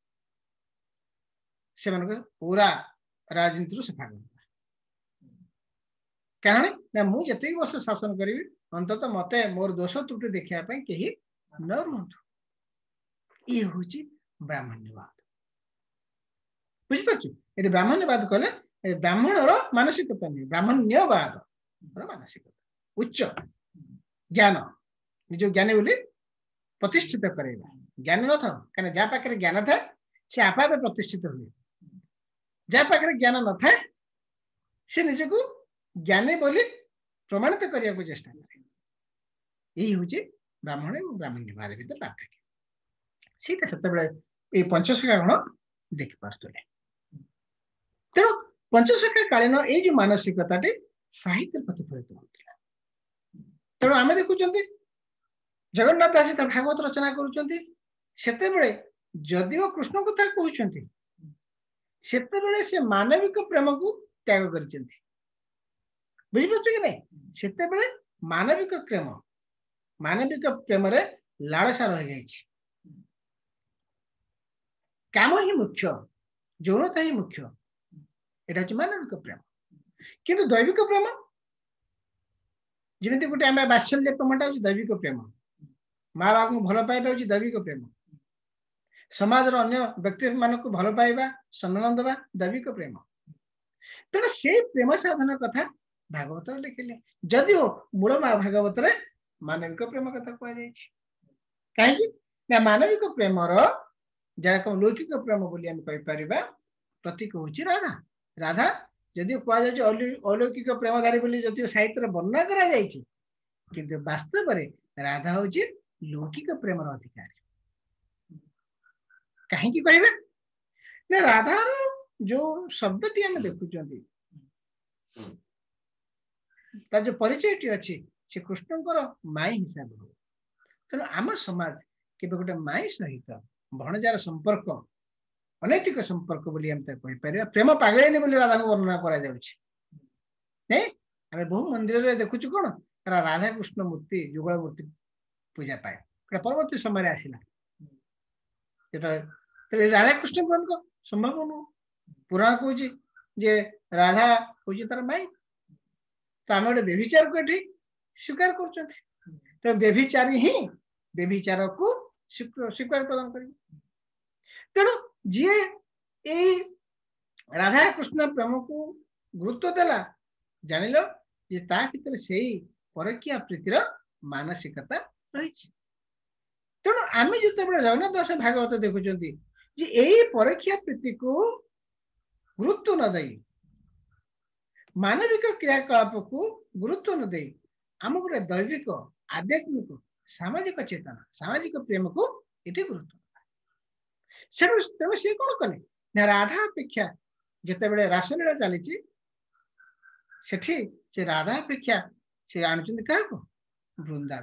से पूरा राजनीति सफा कर कारण ना मुझे वर्ष शासन करी अंतत मत मोर दोष त्रुटि देखा कहीं न रुहतु ये हूँ ब्राह्मण्यवाद बुझिपार ये ब्राह्मण्यवाद कहले ब्राह्मणर मानसिकता नहीं ब्राह्मण्यवाद मानसिकता उच्च ज्ञान निज ज्ञानी बोली प्रतिष्ठित करेगा ज्ञान न था कहीं जहाँ पाखे ज्ञान था से आपा प्रतिष्ठित हुए जहाँ पाखे ज्ञान न था से निजक ज्ञानी बोली प्रमाणित करने को चेष्टा करे यही हूँ ब्राह्मण और ब्राह्मण्यवाद भीतर पार्थक्य सीटा से पंचशखा गण देखि पारे तेणु पंचशखा कालीन ये जो मानसिकता साहित्य प्रतिफलित होता तेणु आम देखुं जगन्नाथ दास भागवत रचना करुँचे जदिव कृष्ण कथा कहते से मानविक प्रेम को त्याग कर बुझिपार कि नहीं से मानविक प्रेम मानविक प्रेम रे लालसा रह जाए काम ही मुख्य यौनता ही मुख्य एटा हूँ मानविक प्रेम किंतु दैविक प्रेम जमी गोटे आम बात्सल्य प्रेमटा हूँ दैविक प्रेम माँ बाप को भल पाइबा हूँ दैविक प्रेम समाज अन्य व्यक्ति मानक भल पाइबा सम्मान देवा दैविक प्रेम तेणु से प्रेम साधन कथा भागवत लिखिले जदिओ मूल भागवत मानविक प्रेम कथा कह कहीं मानविक प्रेम जहाँ लौकिक प्रेम बोली कहीपर प्रतीक हूँ राधा राधा जदि कह अलौकिक प्रेमधारी बोली जदि साहित्य वर्णना कर वास्तव में राधा हूँ लौकिक प्रेम अधिकारी कहीं कहे राधार जो शब्दटी आम देखुं जो परिचय अच्छी से कृष्णकर माई हिसाब हो तेणु आम समाज के गोटे माई सहित भणजार संपर्क अनैतिक संपर्क बोली हम कहीपर प्रेम पागलैनी बोली राधा को वर्णना करा बहु मंदिर में देखुच कौन राधा कृष्ण मूर्ति जुगल मूर्ति पूजा पाए परवर्ती समय आसला राधा कृष्ण को संभव नुह पुराण कह जे राधा हूँ तार माई तो आम गोटे व्यभिचार को ये स्वीकार कर व्यभिचारी ही व्यभिचार को स्वीकार प्रदान कर तेणु जी ए राधा कृष्ण प्रेम को गुरुत्व देला जानिल जे ता भीतर से परकिया प्रीतिर मानसिकता रही तेणु आम जो जगन्नाथ दास भागवत देखुं जे यही परकिया प्रीति को गुरुत्व न दे मानविक क्रियाकलाप को गुरुत्व न दे आम गोटे दैविक आध्यात्मिक सामाजिक चेतना सामाजिक प्रेम को ये गुरुत्व तेणु सी कौन कले ना राधा अपेक्षा जिते बड़े रासलीला चली से राधा अपेक्षा से आणुचंदी क्या वृंदा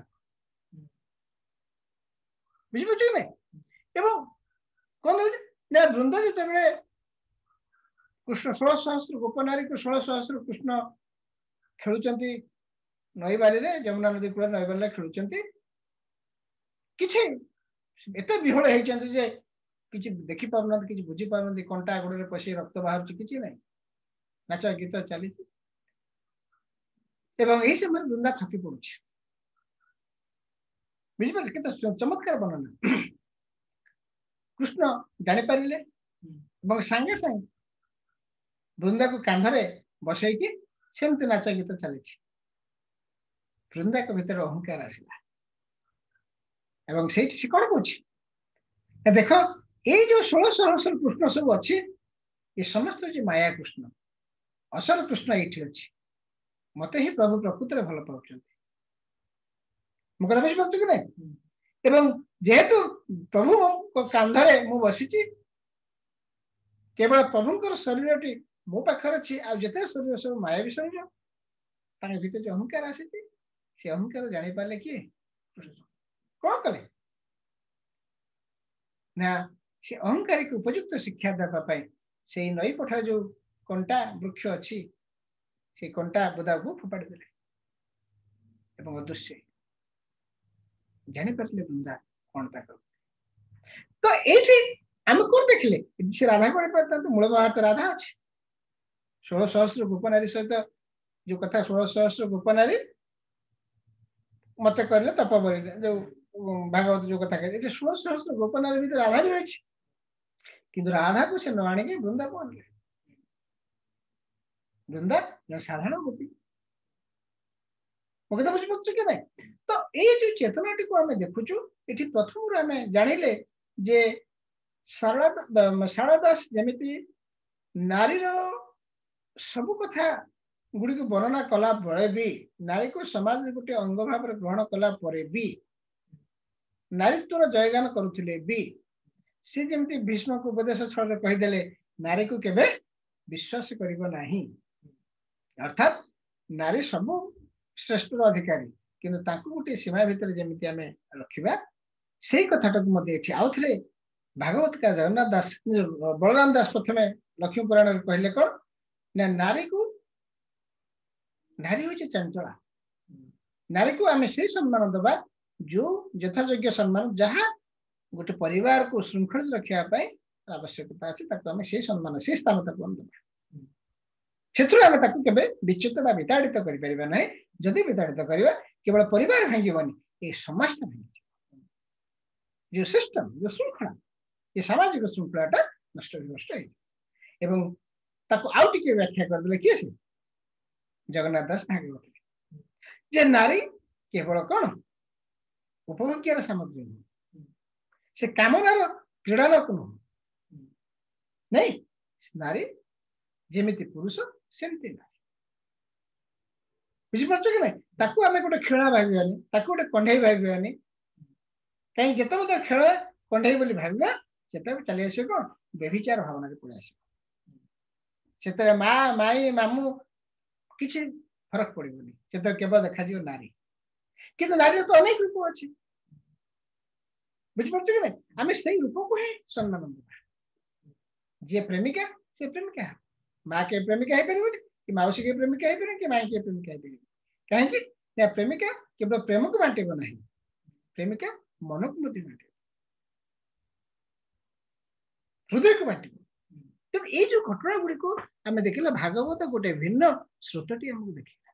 बुझीपार ना एवं कौन ना वृंदा जिते बड़े कृष्ण षोल सहस्र गोपनारी को षोल सहस्र कृष्ण खेलुंट नई बारी रे जमुना नदी कूल नई बारी खेलुंट किसी एत विहल होती किसी देखी पारना कि बुझी पारना कंटा गोड़े पशि रक्त बाहर कि ना नाच गीत चली यही समय वृंदा थकी पड़ू बुझिपारे के चमत्कार वर्णना कृष्ण जापारे सांगे सांगे वृंदा को कांधरे बसईकी सेमती नाच गीत चली वृंदा को भीतर अहंकार आसला एवं से कौन कह देख ये जो षोल सहस्र कृष्ण सब अच्छी ये समस्त जो माया कृष्ण असल कृष्ण ये अच्छी मत ही प्रभु प्रकृत में भल पाँच कथा बुझीपार कि नहीं एवं जेहेतु प्रभु कांधरे मु बसी केवल प्रभुंर शरीर टी मो पाखे अच्छी आते शरीर सब माया भी शरीर भीतर जो अहंकार आसी से अहंकार जापारे किए कौन कले ना से अहंकार को उपयुक्त शिक्षा देवाई से नई पठार जो कंटा वृक्ष अच्छी से कंटा बुदा को फोपाड़ी देले अदृश्य जापारे वृंदा कौन तक तो ये आम कौन देखिले से राधा को मूल भाव राधा अच्छे षोल सहस्र गोपनारी सहित जो कथा षोल सहस्र गोपनारी मत कर तपबरी जो भागवत जो कथा कहे षोल सहस्र गोपनारी भी राधा भी रही किंतु राधा को से न आने वृंदा को आने वृंदा जो साधारण गोपी कथा बुझीपार कि नहीं तो ये जो चेतनाटी को आम देखुचु ये प्रथम आम जानिले जे शारदा शारदा दास जमिति नारी सब कथा गुड़ी को वर्णना कला बड़े भी नारी को समाज गोटे अंग भाव ग्रहण कला परे भी नारीत्वर जयगान करुले भी सी जमी भीष्म को उपदेश छल कहीदेले नारी को केवे विश्वास करिबो नाही अर्थात नारी सब श्रेष्ठ अधिकारी किंतु ताकू गोटे सीमा भितर जमी आम रखा से कथाटा को मत आउ थे भागवत का जगन्नाथ दास बलराम दास प्रथम लक्ष्मी पुराण कहले कौन ना नारी को नारी हूँ चंचला नारी को आम से सम्मान दबा जो यथायोग्य सम्मान जहाँ गोटे परिवार को श्रृंखलित रखापी आवश्यकता अच्छे से सम्मान से स्थान तक दबा से विच्युत विताड़ित करना जदि विताड़ित करवा केवल परिवार भांगनी ये समाज भांग जो सिस्टम जो श्रृंखला ये सामाजिक श्रृंखलाटा नष्ट नष्ट एवं ताको आउ टिके व्याख्या कर देले किए से जगन्नाथ दास भागवत जे नारी केवल कौन उपभोग्य सामग्री से कामनार क्रीड़ा लोक नुह नहीं नारी जेमिति पुरुष सेमती नारी बुझिपार कि ना ताकू आम गोटे खेला भावानी ताकू गोटे कंढे भावानी कहीं जिते खेल कंढे बोली भाविबा सेते चली आस कौन व्यभिचार भावना पड़े आस मा माई मामू किसी फरक पड़ोनी से केवल देखा नारी कि नारी तो अनेक रूप अच्छी बुझिपार कि ना आम से रूप को ही सम्मान देवा जी प्रेमिका से प्रेमिका माँ के प्रेमिका कि मौसी के प्रेमिका कि माई के प्रेमिका कहीं प्रेमिका केवल प्रेम को बांटे ना प्रेमिका मन को बांटे हृदय को बांटे तेणु ये जो घटना गुड़ी को आम देखला भागवत गोटे भिन्न स्रोतटी आमको देखा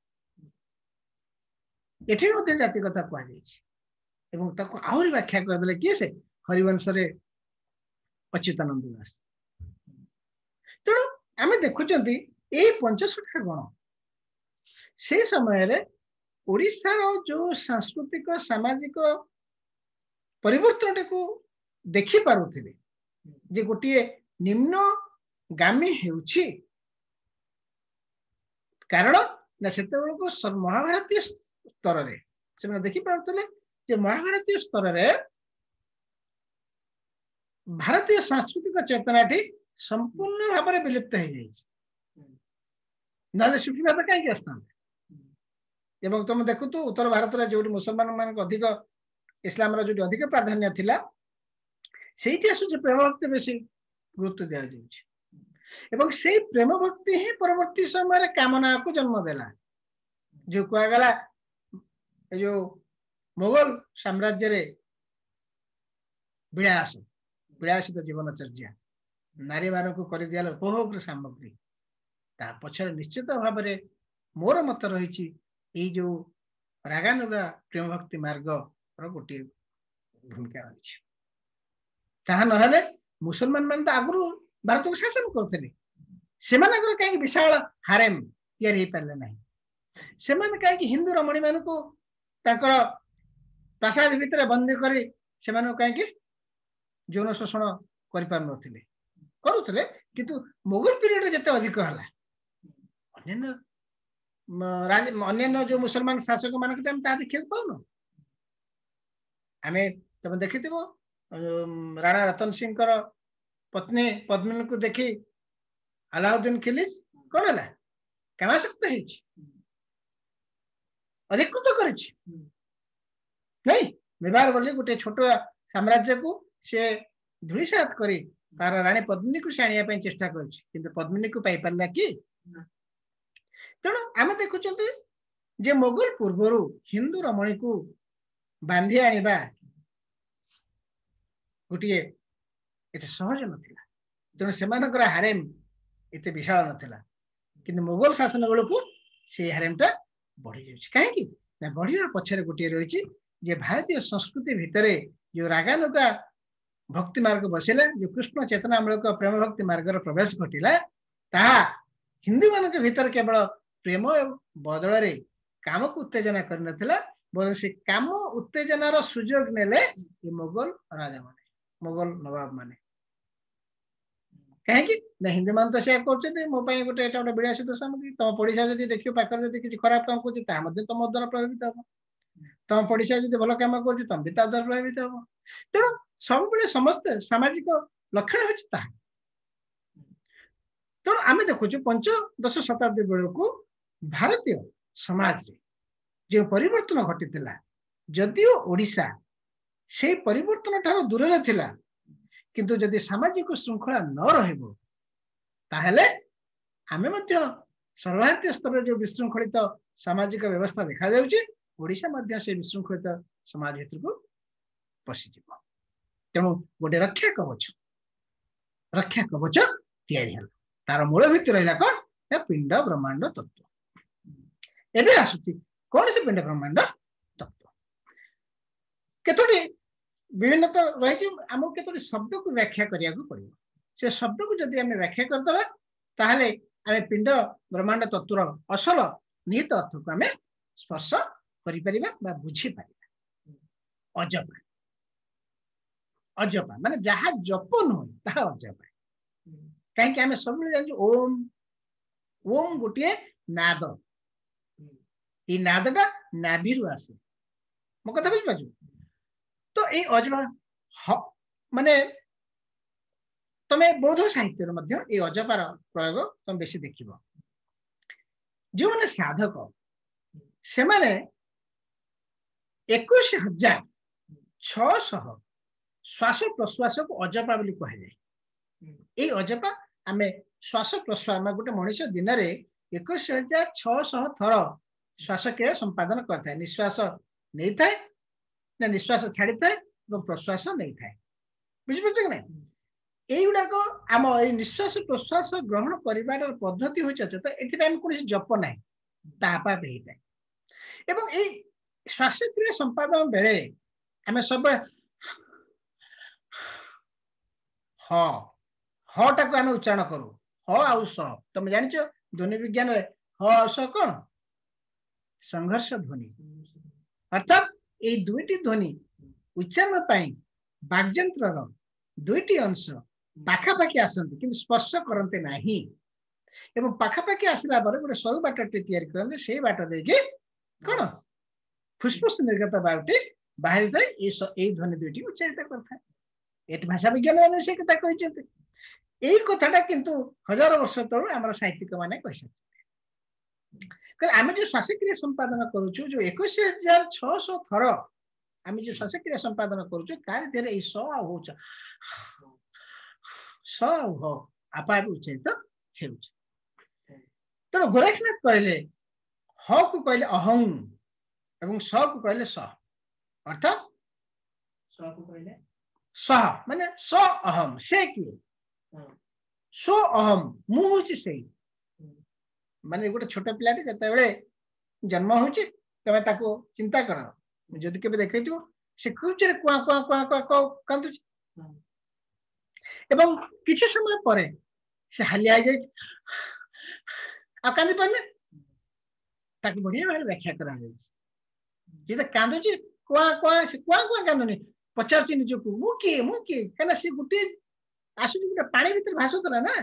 ये जाति कथा कहुई आहरी व्याख्या करदे किए से हरिवंश अच्युतानंद दास तेणु आम देखुं ये पंचसखा गण से समय ओडिशार जो सांस्कृतिक सामाजिक परिवर्तन को देखि पारुथिले जे गोटे निम्न गामी हेउछि कारण ना सेतेबेल को महाभारतीय स्तर रे से देखि पारुथिले जे महाभारतीय स्तर रे भारतीय सांस्कृतिक चेतनाटी संपूर्ण भाव में विलुप्त हो जाए सुखीबाद कहीं आसता तुम देखु तो उत्तर भारत में जो मुसलमान मान अधिक इस्लाम जो अधिक प्राधान्य थिला से आसुचे प्रेम भक्ति बेस गुरुत्व दिया जाए से प्रेम भक्ति ही परवर्ती समय कामना को जन्म देला जो कहगला जो मुगल साम्राज्य रे विलास विलासित जीवनचर्या नारी मान को कर दिया उपभोग सामग्री ता पछरे निश्चित भाव में मोर मत रही जो रागानुगा प्रेम भक्ति मार्ग गोटे भूमिका रही ना मुसलमान मान तो आगु भारत को शासन करते कहीं विशाल हारेम या पारे ना से कहीं हिंदू रमणी मान को प्रासाद भितर बंदी कर कहीं यौन शोषण कर पार नथिले करुले किंतु मुगल पीरियड जिते अधिक है अन्य जो मुसलमान शासक मान देखा पाऊन आम तुम देखि राणा रतन सिंह पत्नी पद्मिनी को देखी अलाउद्दीन खिलजी कौन है कामासक्त अधिकृत कर मेवार बोली गोटे छोट साम्राज्य को से धूलिसात कर तार राणी पद्मिनी को से आने चेष्टा कर पद्मिनी को पाई पारा कि तेणु आम देखुं जे मोगल पूर्वर हिंदू रमणी को बांधी आनिबा गोटे एत सहज नाला तेणु से हारेम एत विशाल नाला कि मोगल शासन बेलू से हारेमटा बढ़ी जाए कहीं बढ़िया पछरे गोटे रही जे भारतीय संस्कृति भितर जो रागानुगा भक्ति मार्ग बसला जो कृष्ण चेतनामूलक प्रेम भक्ति मार्ग प्रवेश घटला ता हिंदू मान भीतर केवल प्रेम बदल रे काम को उत्तेजना करनथिला बरं से काम उत्तेजनार सुजोग नेले ये मोगल राजा माने मोगल नवाब माने कहीं ना हिंदू मान तो से कर गोटे गोटे विलासित सामग्री तुम पड़िशा जब देखियो पाखर जब किसी खराब काम कर तुम द्वारा प्रभावित हम तुम पड़िशा जब भल कम कर तुम भी द्वारा प्रभावित हम तेणु सब समस्ते सामाजिक लक्षण हो तेणु आम देखु पंचदश शताब्दी बेलू भारतीय समाज रे जो परिवर्तन घटी जदिओ ओडिशा से परिवर्तन ठार दूर थिला किंतु जदि सामाजिक श्रृंखला न रहिबो ताहले आमे मध्य सर्वभारतीय स्तर जो विशृंखलित सामाजिक व्यवस्था देखा जाउची ओडिशा मध्य से विशृंखलित समाज भितर को पशिजिबो तेणु गोटे रक्षा कवच रक्षा कवच तैयारी हल तार मूल भितर रहिला कोन पिंड ब्रह्मांड तत्व एबे आसुची कौन से पिंड ब्रह्मांड तत्व केतोटी विभिन्न तो रही आमको केतोटी शब्द को व्याख्या करिया को पड़िबो से शब्द को जदि आमे व्याख्या करदबा ताहले आमे पिंड ब्रह्मांड तत्वर असल निहित अर्थ को आमे स्पर्श करि परिबा बा बुझी परिबा अजपा अजपा माने जहा जप न ताहा अजपा कहीं आमे सब जान ओम ओम गोटे नाद ई नादटा नाभिरु आसे मो कथा बुझ पाछु तो ए अजपा माने तमे बौद्ध साहित्य मध्य ए अजपार प्रयोग तुम बेसी देखिबो जो माने साधक से माने इक्कीस हजार छह सौ श्वास प्रश्वास को अजपा बोली कह जाए ए अजपा आमे श्वास प्रश्वास आम गोटे मनुष्य दिन में इक्कीस हजार छह सौ थर श्वास क्रिया संपादन करता निश्वास नहीं थाए ना निश्वास छाड़ी थाए प्रश्वास नहीं थाए बुझिपार कि ना এইগুড়াক आम निश्वास प्रश्वास ग्रहण कर पद्धति हो जप ना तापाप होता है श्वासक्रिया संपादन बेले आम सब हाँ हटा को आम उच्चारण करूँ ह आउ स तुम जान ध्वनि विज्ञान ह आ स कौन संघर्ष ध्वनि अर्थात ये दुईटी ध्वनि उच्चारण बाग्यंत्र दुईटी अंश पाखापाखि आसती कि स्पर्श करते नहीं एवं पाखापाखि आसला गोटे सरु बाटे तैयारी करते से बाट देके कौन फुस्फुस निर्गत वायुटी बाहरी थाए ये ध्वनि दुईटी उच्चारित करता है ये भाषा विज्ञान मैंने से कथा कहते यही कथाटा किंतु हजार वर्ष तलू आम साहित्यिक मैंने कह आम जो श्वासक्रिया संपादन करुचु जो इक्कीस हजार छह सौ थर आम जो श्वासक्रिया संपादन करुचु तार देहरे स हो स हो आपा उच्चारित हो तेणु गोरखनाथ कहले ह को कहले अहं एवं स को कहले स अर्थात स को कहले सह माने स अहम से किए सो अहम मु होची से माने गोटे छोट पिलाटी जते बेले जन्म होची तबे ताको चिंता कर जदि केबे देखैथिबो से कुचरे क्वा क्वा क्वा क्वा कांदुची एवं किछि समय परे से हालिया जाय आ कांदी पने ताको बढ़िया भाले व्याख्या करा जाय जे त कांदुची क्वा क्वा से क्वा क्वा कांदुनी पचारची निजको मु के मु के कना से गुटे आसुची गुटे पानी भीतर भासुतला ना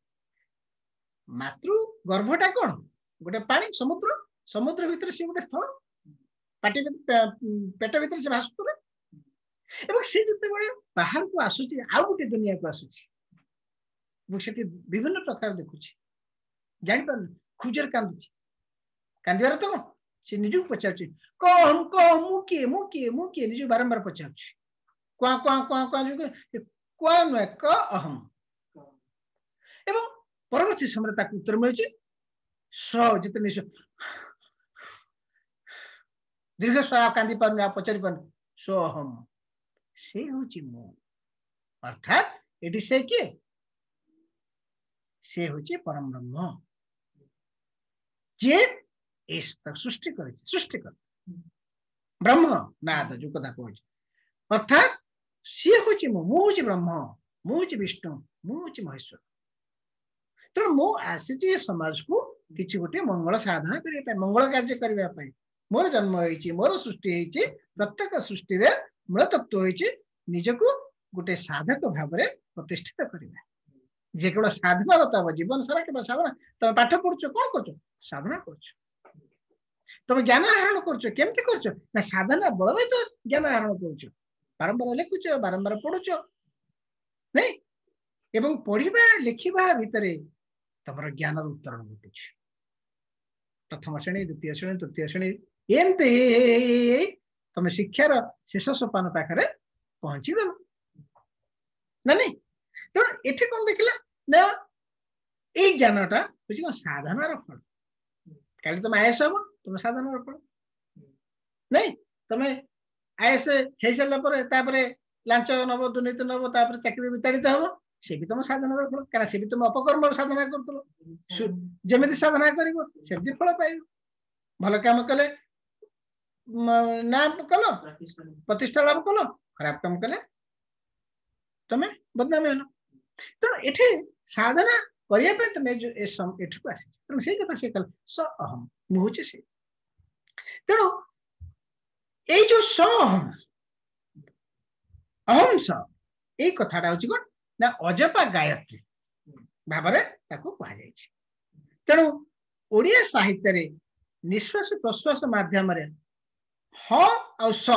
मातृ गर्भटा कौन गोटे पानी समुद्र समुद्र भीतर से गोटे स्थल पाटी पेट भीतर से भासुतला एवं से जते बाहर को आसुची आउ गोटे दुनिया को आसुची मुझे विभिन्न प्रकार देखुची जानी पार खुजर कांदुची कांदिबार तो से निजु पचारची कौन को मुके मुके मुके निजु बारंबार पचारची क्वा क्वा क्वा क्वा जो क्वा न क अहम एवं परवर्ती समय ताक उत्तर मिलुची स जिते निश दीर्घ स्व कांदी पार पचारि पार सो अहम से होची मु अर्थात एटी से के से होची परम ब्रह्म जे इस तक सृष्टि करे सृष्टि कर ब्रह्म नाद जो कथा कहै अर्थात से होची मु मु होची ब्रह्म मु होची विष्णु मु होची महेश्वर तेणु मु आसी समाज को किसी गोटे मंगल साधना करने मंगल कार्य करने मोर जन्म होइछि मोर सृष्टि होइछि प्रत्येक सृष्टि रे मूल तत्व होइछि निजको गोटे साधक भाव में प्रतिष्ठित करबा जे केवल साधना रत जीवन सारा केवल साधना तुम पाठ पढ़ुछ कौन कर साधना कर तुम ज्ञान आहरण कर केमती कर ना साधना बल में तो ज्ञान आहरण कर बारंबार लिखुच बारंबार पढ़ुच नहीं एवं पढ़ा लिखा भितर तुम ज्ञान उत्तरण घटू प्रथम श्रेणी द्वितीय श्रेणी तृतीय श्रेणी एमती तुम शिक्षार शेष सोपान पाखे पहुंची गल ना नहीं तेणु एठी कौन देखला ना ये ज्ञानटा हूँ साधनार फल कल तुम आईएस हम तुम साधनार फल नहीं तुम आईएस हो सारापर लांच नब दुर्नीति नब चाकरी विताड़ित हम से भी तुम साधनार फल क्या से भी तुम अपकर्म साधना कर जमी साधना कर फल पाइब भल कम कले ना कल प्रतिष्ठा लाभ कल खराब काम कले तुम बदनामी हेल तेणु एठी साधना करिया पे तुम जो ए सम एठू आसी तेणु से कथा से कल स अहम मुहुचे से तेणु ए जो स अहम अहम स ए कथाटा होची कोन ना अजपा गायत्री भाबरे ताको कहा जाय छै तेणु ओडिया साहित्य रे निश्वास प्रश्वास माध्यम रे ह और स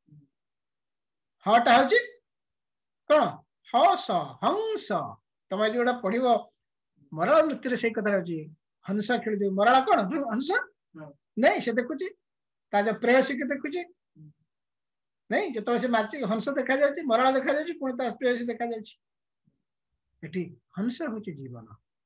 हटा होची कोन ह स हंस तुम जोड़ा पढ़िबो मरल नृत्य से कथा होची हंस खेल जो मरला कोन हंस नहीं से देखुची ता जो प्रेयसी के देखुची नहीं जो से मार्ची हंस देखा जाउची मरला देखा जाउची पुणी ता प्रेयसी देखा जाउची एठी हंस होची जीवन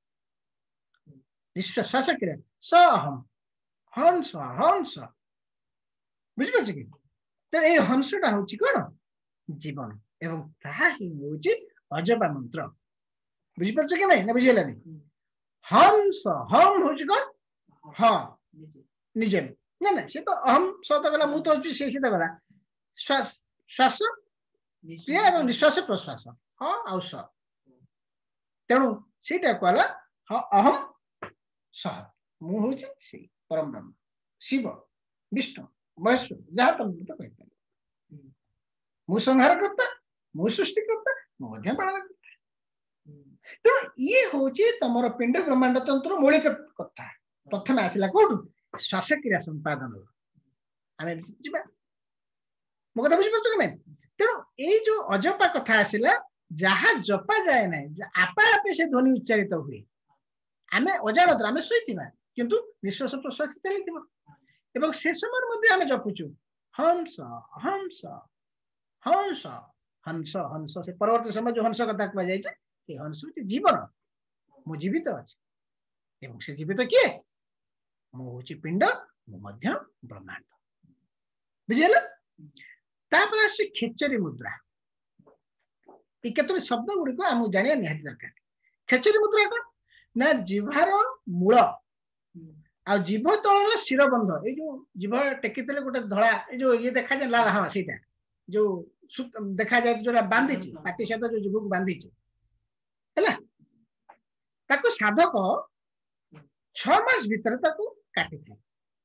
निश्वास क्रिया स हम हंस हंस बुझिपाछ कि तो ए हंसटा होची कोन जीवन एवं ताहा ही होची अजपा मंत्र बुझिपाछ कि नहीं ना बुझिलानी हंस हम होची कोन हां निजे ना ना से तो अहम सत गला मु तो से से गला श्वास श्वास क्रिया एवं निश्वास प्रश्वास हां आ स तेणु सेटा कहला हां अहम सह मु होची से परम ब्रह्म शिव विष्णु महेश्वर जहाँ तुम तो कहते मु संहार करता मु सृष्टि करता मु मध्य पालन करता तेणु ये होची तमर पिंड ब्रह्मांड तंत्र मौलिक कथा प्रथम आसिला कोठु श्वास क्रिया संपादन आमे जिबा मो कथा बुझि पछो कि नहीं तेणु ए जो अजपा कथा आसिला जहाँ जपा जाए ना आपा आपे से ध्वनि उच्चारित हुए आमे अजाणत आमे सोइतिबा किंतु निश्वास प्रश्वास चलितिबा एवं से समय मध्य आमे जपुचु हंस हंस हंस हंस हंस से परवर्ती समय जो हंस कथा कह जाय छै से हंस होची जीवन मु जीवित अछि एवं से जीवित किए मु होची पिंड मु मध्य ब्रह्मांड बुझियला तापर से खेचरी मुद्रा ई केतरे शब्द गुडी को हम जानिया निहात दरकार खेचरी मुद्रा कोन ना जिभार मूल आ जीभ तलर शिरबंध ए जो जीभ टेकितले गोटे धळा ए जो ये देखा जाय लाल हां सेटा जो देखा जाय जोरा बांधी छी पाटी सहित जो जीभ को बांधी छी हैला ताको साधक छह मास भीतर ताको काटी थे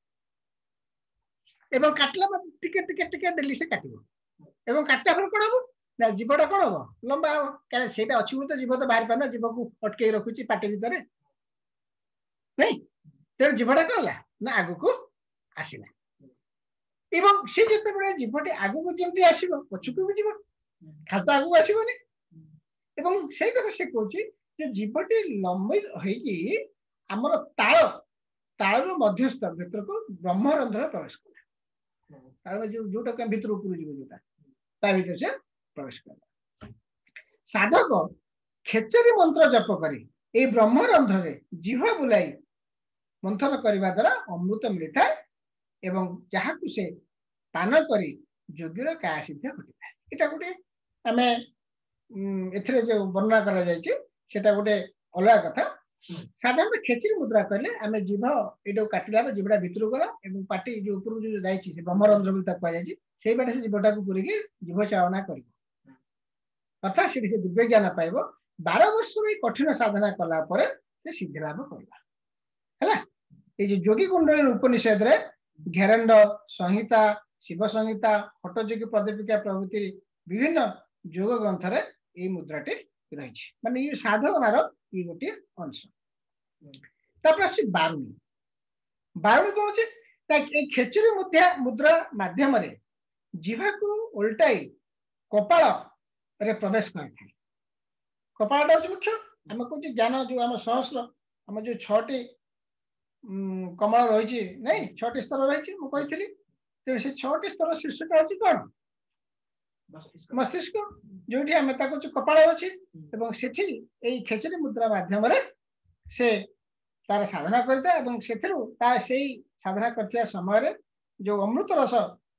एवं काटला टिके टिके टिके डेली से काटिबो एवं काटला पर कोन हो ना जीवटा कोन हो लंबा हो काले सेटा अछि तो जीव तो बाहर पाना जीव को अटके रखुची पाटी भीतर नहीं तेरे जीवटा कहला ना आगु को आसिला एवं से जते बडे जीवटे आगु को जेमती आसीबो पछुको भी जीव खाता आगु आसीबोनी एवं से कथा से कहूची जे जीवटे लंबी होई हमर ताळ ताळर मध्यस्थ भीतर को ब्रह्मरंध्र प्रवेश कला ताळ जो जोटा के भीतर ऊपर जीव जोटा ता भीतर से प्रवेश कला साधक खेचरी मंत्र जप करी ए ब्रह्मरंध्र रे जीव बुलाई मंथन करने द्वारा अमृत मिलता है एवं जहाँ को से पान करी योग्यर काय सिद्ध घटी है एटा गोटे आमे एथरे जो वर्णना करा जाय छै सेटा गोटे अलग कथा साधारण खेचरी मुद्रा कहले आमे जीभ एडो काटिला जीवडा भितर गला एवं पाटी जो ऊपर जो जाय छै ब्रह्मरंध्र बोलता कहै जाय छै सेही बाटे से जीवटा को पुरी के जीव चालना करिवो अर्थात से दिव्य ज्ञान पाइबो बारह वर्ष रे कठिन साधना कला परे से सिद्धि लाभ करबा हैला ए जो योगी कुंडली उपनिषद रे घेरंड संहिता शिव संहिता हटयोगी पदपिका प्रभृति विभिन्न योग ग्रंथ रे ए मुद्राटे रही छै माने ये साधनार ये गोटे अंश तापर अछि बारुणी बारुणी कोन छै ता ए खेचरी मुद्रा मुद्रा माध्यम रे जीवा को उल्टाई कपाल रे प्रवेश करथाय कपालटा होछि मुख्य हम कहै ज्ञान जो हम सहस्र हम जो छटी कमल रही नहीं छटी स्तर रही मुझे तो से छटी स्तर शीर्षटा हूँ कौन मस्तिष्क जो कपाल अच्छी से खेचरी मुद्रा माध्यम से तार साधना करता से साधना कर समय जो अमृत रस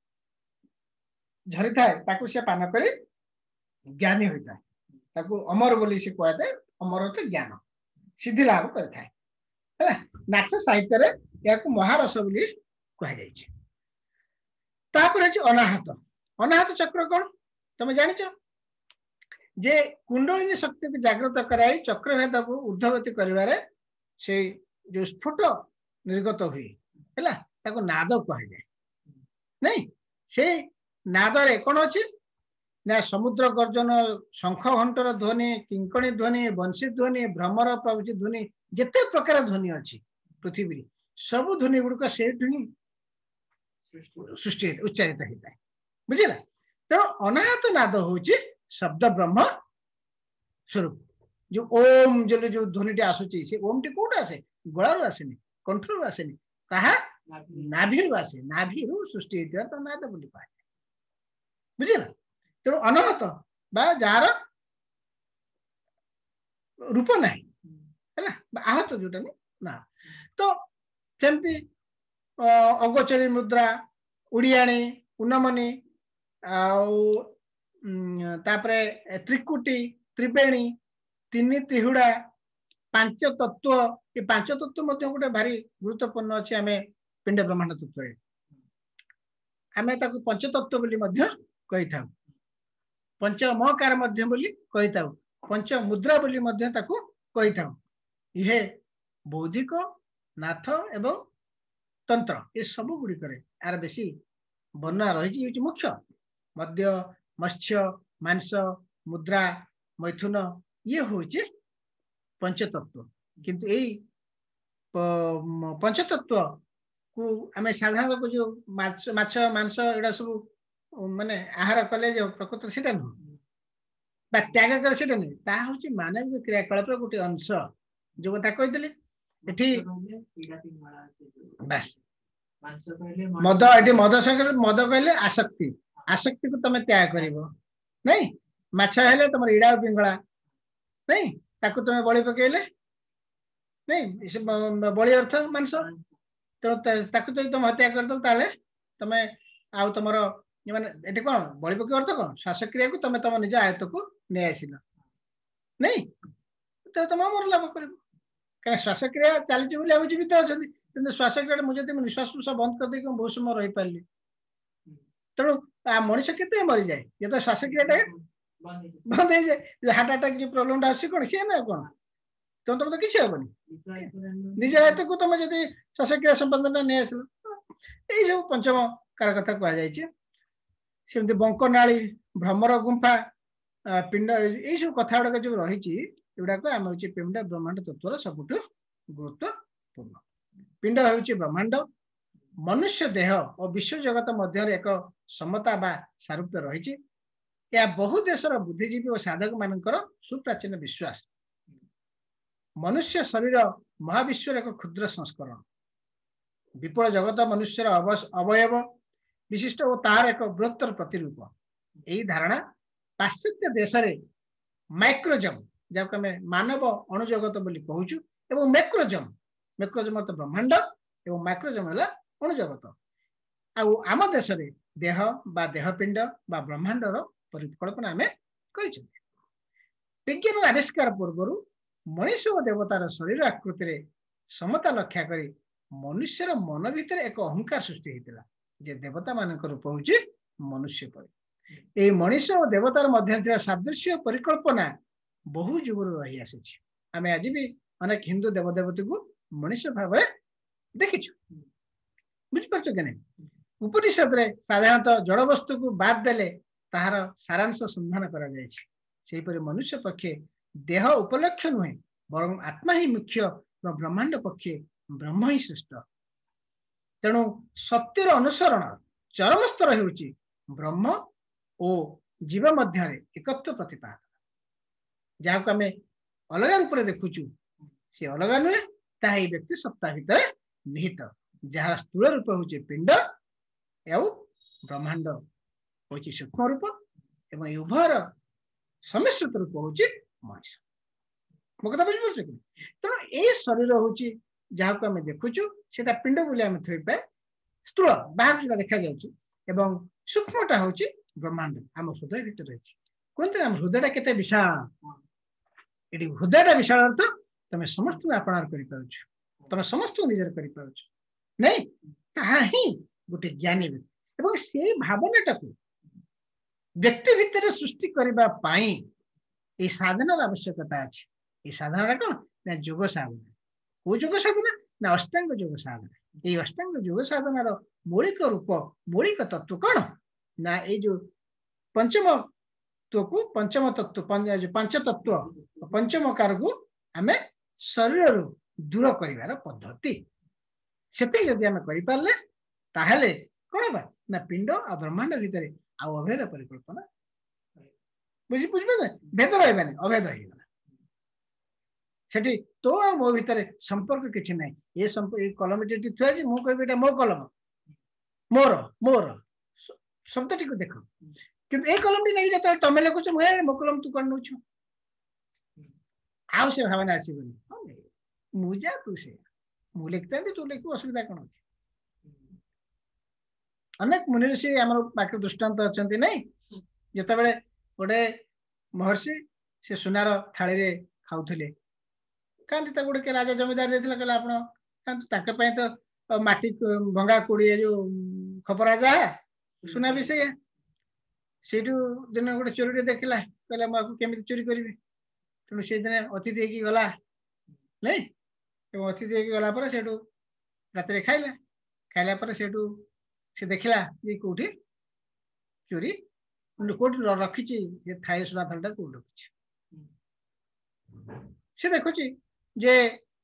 झरी था से पान कर ज्ञानी होता है अमर बोली से कहते अमर तो ज्ञान सिद्धि लाभ करता है नाट्य साहित्य रे या को महारस बोली कह जाय छै तापर अछि अनाहत अनाहत चक्र कोन तुम जान जे कुंडलिनी शक्ति को जागृत कराई चक्रभेद को ऊर्ध्वगति करिवारे से जो स्फुट निर्गत हुए है ताको नाद कह जाए नहीं से नाद रे कौन अच्छी ना समुद्र गर्जन शंख घंटर ध्वनि किंकणी ध्वनि बंशी ध्वनि भ्रमर प्रभृति ध्वनि जिते प्रकार ध्वनि अच्छी पृथ्वी सब ध्वनि गुड़िक से सृष्टि उच्चारित होता है बुझेगा तेणु अनाहत नाद हूँ शब्द ब्रह्म स्वरूप जो ओम जो जो ध्वनि टी आसूची से ओम टी कोट आसे गलारू आसेनी कंठरू आसेनी कहा नाभिरू आसे नाभिरू सृष्टि होता तो नाद बोली कहा बुझेगा तेणु अनाहत बा जार रूप नहीं है ना आहत जोटा नहीं ना तो सेमती अगोचरी मुद्रा उड़ियाणी उन्नमनी तापरे त्रिकुटी त्रिवेणी तीन तिहुड़ा पांच तत्व ये पांच तत्व मध्य गोटे भारी गुरुत्वपूर्ण अच्छे आम पिंड ब्रह्मांड तत्व आम ताको पंचतत्व बोली मध्य कही था पंच महकार मध्य बोली कही था पंच मुद्रा बोली मध्य ताको कही था ये बौद्धिक नाथ एवं तंत्र ये सब गुड़िक यार बेसी वर्णना रही मुख्य मध्य मत्स्य मांस मुद्रा मैथुन ये हूँ पंचतत्व किंतु यही पंचतत्व को आम साधारण को जो माछ मांस एड़ा सब माने आहार कले जो प्रकृत से नुह त्याग कर से नहीं मानविक क्रियाकलाप गोटे अंश जो कथा कही बस मद ये मद संगे मद कहले आसक्ति आसक्ति को तुम त्याग कर नहीं माछ हेले तुम इड़ा पिंगला नहीं ताकू तुम बलि पकेले नहीं बलि अर्थ मांस तो ताकू तो तुम हत्या कर तुम आउ तुम माने कौन बलि पके अर्थ कौन श्वासक्रिया को तुम तुम निज आयत को नहीं आसिल नहीं तो तुम मोर लाभ कर क्या श्वासक्रिया चलती आम जीवित अच्छा कि श्वासक्रिया मुझे निश्वास प्रश्वास बंद कर देख बहुत समय रही पारि तेणु मनीष के मरी जाए ये तो श्वासक्रिया बंद हो जाए हार्ट अटैक जो प्रोब्लेम आस कौन सी ना कौन तुम तुम तो किसी हेनी निज आयत को तुम जब श्वासक्रिया संबंध नहीं आस यही पंचम कार कथा कहुई बंकनाड़ी भ्रमर गुंफा पिंड यही सब कथा गुड़ाक जो रही गुड़ाक आम हूँ पिंड ब्रह्मांड तत्वर सबुठ गुरुत्वपूर्ण पिंड हूँ ब्रह्मांड मनुष्य देह और विश्व जगत मध्य एक समता बा सारूप्य रही बहु देशर बुद्धिजीवी और साधक मानकर सुप्राचीन विश्वास मनुष्य शरीर महाविश्वर एक क्षुद्र संस्करण विपुल जगत मनुष्यर अवयव विशिष्ट और तार एक बृहत्तर प्रतिरूप यही धारणा पाश्चात्य देश में माइक्रोजम जब आम मानव अणुजगत बोली कहूँ एवं मैक्रोजम मैक्रोजम अर्थ ब्रह्मांड एवं माइक्रोजम है अणुजगत आम देश में देह बा देहपिंड बा ब्रह्मांडर परिकल्पना आम कर विज्ञान आविष्कार पूर्व मनुष्य और देवतार शरीर आकृति समता लक्ष्य कर मनुष्यर मन भीतर एक अहंकार सृष्टि होता जे देवता मान रूप हूँ मनुष्य पर ये मनुष्य और देवतार मध्य सादृश्य परिकल्पना बहु जुग रही आसी आम आज भी अनेक हिंदू देवदेवती को मनुष्य भाव देखीचु बुझिपार कि नहीं उपनिषद रे साधारणतः जड़ वस्तु को बाद देले ताहार सारांश संधान कर मनुष्य पक्षे देह उपलक्ष्य नुहे बर आत्मा ही मुख्य ब्रह्मांड पक्षे ब्रह्म ही श्रेष्ठ तेणु सत्यर अनुसरण चरम स्तर होउची ब्रह्म और जीव मध्य एकत्व प्रतिपादन जहाँ आम अलग रूप से देखुचु सी अलग नुहे ता व्यक्ति सत्ता भितर निहित जहाँ स्थूल रूप हूँ पिंड एवं ब्रह्मांड हूँ सूक्ष्म रूप एवं उभयर सम्मिश्रित रूप हूँ मनुष्य मो कथा बुझीपार कि तेणु ये शरीर हूँ जहाँ को आम देखुचु से पिंड बोली आम थोपे स्थूल बाहर जो देखा जाऊँ सूक्ष्मटा हूँ ब्रह्मांड आम हृदय भर रही कहते आम हृदय केते विशाल ये हृदयटा विशाल अर्थ तुम समस्त आपणार कर तुम समस्त निजर कर नहीं ताही गोटे ज्ञानी व्यक्ति से भावनाटा को व्यक्ति भितर सृष्टि करबा पाई ए साधनार आवश्यकता अछि। ए साधना कौन ना योग साधना। को योग साधना ना अष्टांग योग साधना। ये अष्टांग योग साधनार मौलिक रूप मौलिक तत्व कौन ना ये जो पंचम तत्व को पंचम तत्व पंच तत्व पंचम कार को आमे शरीर दूर करिवार पद्धति सेते यदि आमे करि पारले ताहले कोन बा ना पिंड आ ब्रह्मांड भितर आ अभेद परिकल्पना बुझी बुझबे ना भेद रहबानी अभेद होइबा सेठी तो आ मो भितर संपर्क किछि नै ए संपर्क कलम टी थुआ जे मु कहबे एटा मो कलम मोर मोर शब्दटी को देखो किंतु ए कलम टी नै जत तमे लेखुछ मु मो कलम तू कोन नउछ आउ से भावना आसीबनी मु जा तू से मु लिखता तू लिखू असुविधा कोन अछि अनेक मुनि ऋषि आम पाखे दृष्टांत अच्छा नहीं जिते बड़े गोटे महर्षि से सुनार थाली रे खाऊले कहीं गोटे के राजा जमीदार देता कहला आप तो माटी भंगा कोड़ी जो खपरा जा सुना भी से दिन गोटे चोरी देखला कहला मुझे चोरी करी तेणु से दिन अतिथि गला नहीं अतिथि गला रात खाइला खाइला से देखला ये कोठी चोरी कोठी रखी थाई सुना थालटा कोठी रखी से देखुची जे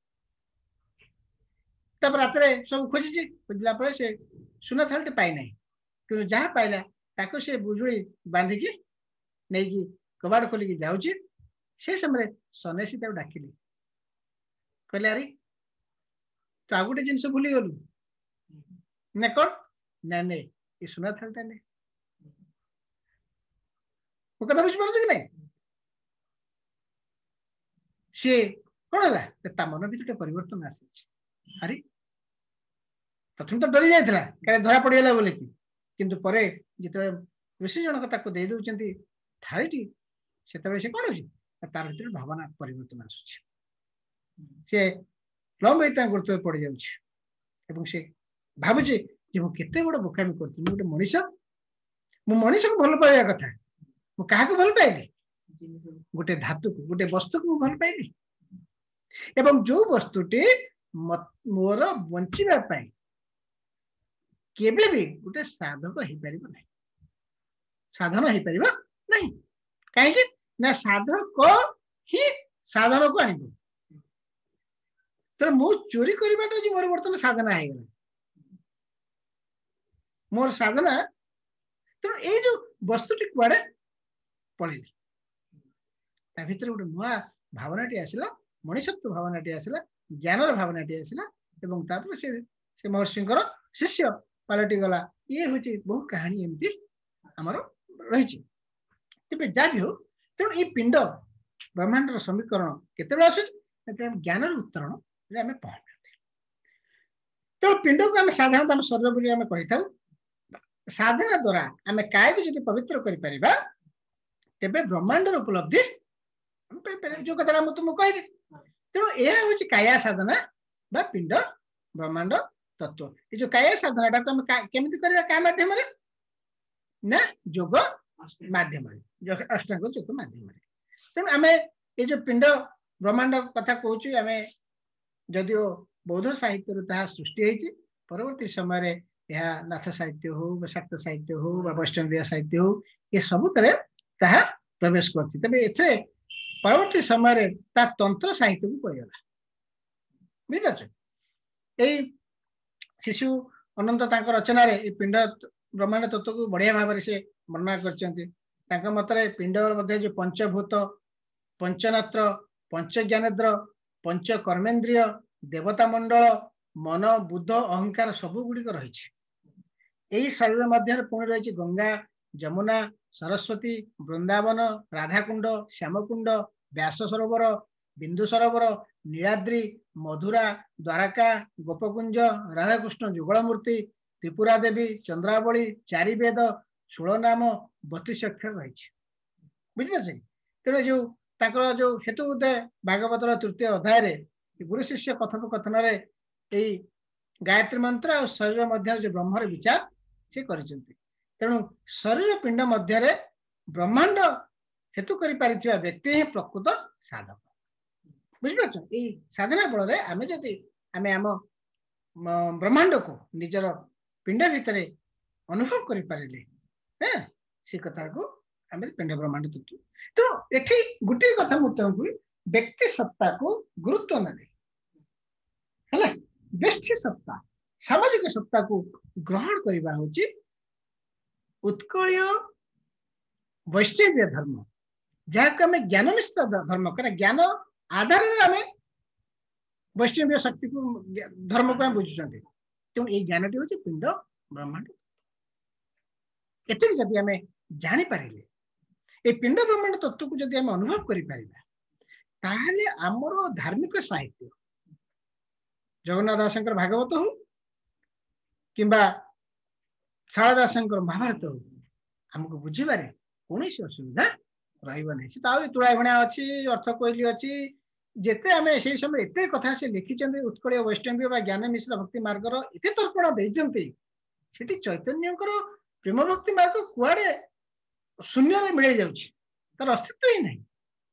तब रात सब खोजी खोजला पर से सुना थालटे पाई नहीं कि जहाँ पाइला ताको से बुजुड़ी बांधिकी नहीं कबाड़ खोलिकी जाऊँगी से समय सन्यासी डाकिली कहले अरे तो आ गोटे जिन भूली गलु ना कौन ना नहीं ये सुना थालटा नहीं वो कथा बुझी पार कि नहीं सी कौन है मन भी परिवर्तन आसी अरे प्रथम तो डरी जाता क्या धरा पड़गला बोले किंतु परे जिते ऋषि जनक ताको दे दौरान थाली से कौन हो तार भर भावना परिवर्तन आसूँ सी लंब गुरुत्व पड़ जाऊँ भावुचे केते बड़ बोकामी कर गोटे मनीष मु मनीष को भल पाइबा कथा मु क्या भल पाइली गोटे धातु को गोटे वस्तु को भल पाइली एवं जो वस्तुटी मोर बंचिबा केबे भी गोटे साधक हो पार ना साधन हो पार ना कहीं ना साधक ही साधन को आन तो मु चोरी करवाटा जो मोर बर्तमान साधना है मोर साधना तेणु ये जो वस्तुटी कुआड़े पलैली भीतर गोटे नुआ भावनाटी आसला मनीषत्व भावनाटी आसला ज्ञानर भावनाटी आसला से से महर्षि शिष्य पलटि गला ये हूँ बहु कहानी एमती आमर रही जहाँ भी हो तेणु ये पिंड ब्रह्मांडर समीकरण केते आस ज्ञानर उत्तरण आम पहुंचते तेणु पिंड को आम साधारणतः आम शरीर बोली आम कही साधना द्वारा आम काय को जब पवित्र करिपरिबा तेबे ब्रह्मांडर उपलब्धि जो कथा तुमको कहली तेणु यह हूँ काया साधना बा पिंड ब्रह्मांड तत्व ये जो काया साधना तुम केमी कर क्या मध्यम ना योग मध्यम अष्टांग योग मध्यम तेणु आम ये जो पिंड ब्रह्मांड कथा कहूँ आम जदिओ बौद्ध साहित्य सृष्टि परवर्ती समय यह नाथ साहित्य हो शाक्त साहित्य हो वैष्णवीय साहित्य हो ये सबुतरे ताहा प्रवेश करती तबे एथे परवर्ती समय तंत्र साहित्य को पड़गला बुझे शिशु अनंत रचन पिंड ब्रह्मांड तत्व को बढ़िया भाव से वर्णना कर मतरे पिंड मध्य जो पंचभूत पंचनात्र पंच ज्ञानेन्द्र पंच कर्मेन्द्रिय देवता मंडल मन बुद्ध अहंकार सबू गुड़िक रही यही शरीर मध्य पुणी रही गंगा जमुना सरस्वती वृंदावन राधाकुंड श्यामकुंड व्यास सरोवर बिंदु सरोवर नीलाद्रि मधुरा द्वारका गोपकुंज राधाकृष्ण जुगलमूर्ति त्रिपुरा देवी चंद्रावली चारिवेद षोल नाम बतीस अक्षर रही बुझे तेणु जो ताकर जो हेतु भागवतर तृतीय अध्याय गुरु शिष्य कथोपकथन गायत्री मंत्र और शरीर मध्य जो ब्रह्म विचार से तेणु शरीर पिंड मध्य ब्रह्मांड हेतु करि पारिथिबा व्यक्ति ही प्रकृत साधक बुझिपारछ ए साधना बल रे आमे जति आमे आम ब्रह्मांड को निजर पिंड भितरे अनुभव करि पारिले हैं से कथा को आमे पिंड ब्रह्मांड तत्व तो एठी गुटे कथा मु तुमको व्यक्ति सत्ता को गुरुत्व न दे हला व्यक्ति सत्ता सामाजिक सत्ता को ग्रहण करबा होची उत्कळीय वैष्णव धर्म जहाँ आम ज्ञान मिश्र धर्म कर ज्ञान आधार में वैष्णव शक्ति को धर्म को बुझुं तेणु ये ज्ञान टी हूँ पिंड ब्रह्मांड एति जदि आम जापर ये पिंड ब्रह्मांड तत्व को जदि आम अनुभव कर आमर धार्मिक साहित्य जगन्नाथ दासंकर भागवत हो किंबा शारदा दासंकर महाभारत हो आमको बुझे कौन असुविधा रही तुला भणिया अच्छी अर्थ कोहली अच्छी जेते आम से समय एत कथा से लिखिं उत्कल वैष्णव ज्ञान मिश्र भक्ति मार्गर एत तर्पण देती चैतन्य प्रेम भक्ति मार्ग कुआड़े शून्य मिल जार अस्तित्व ही नहीं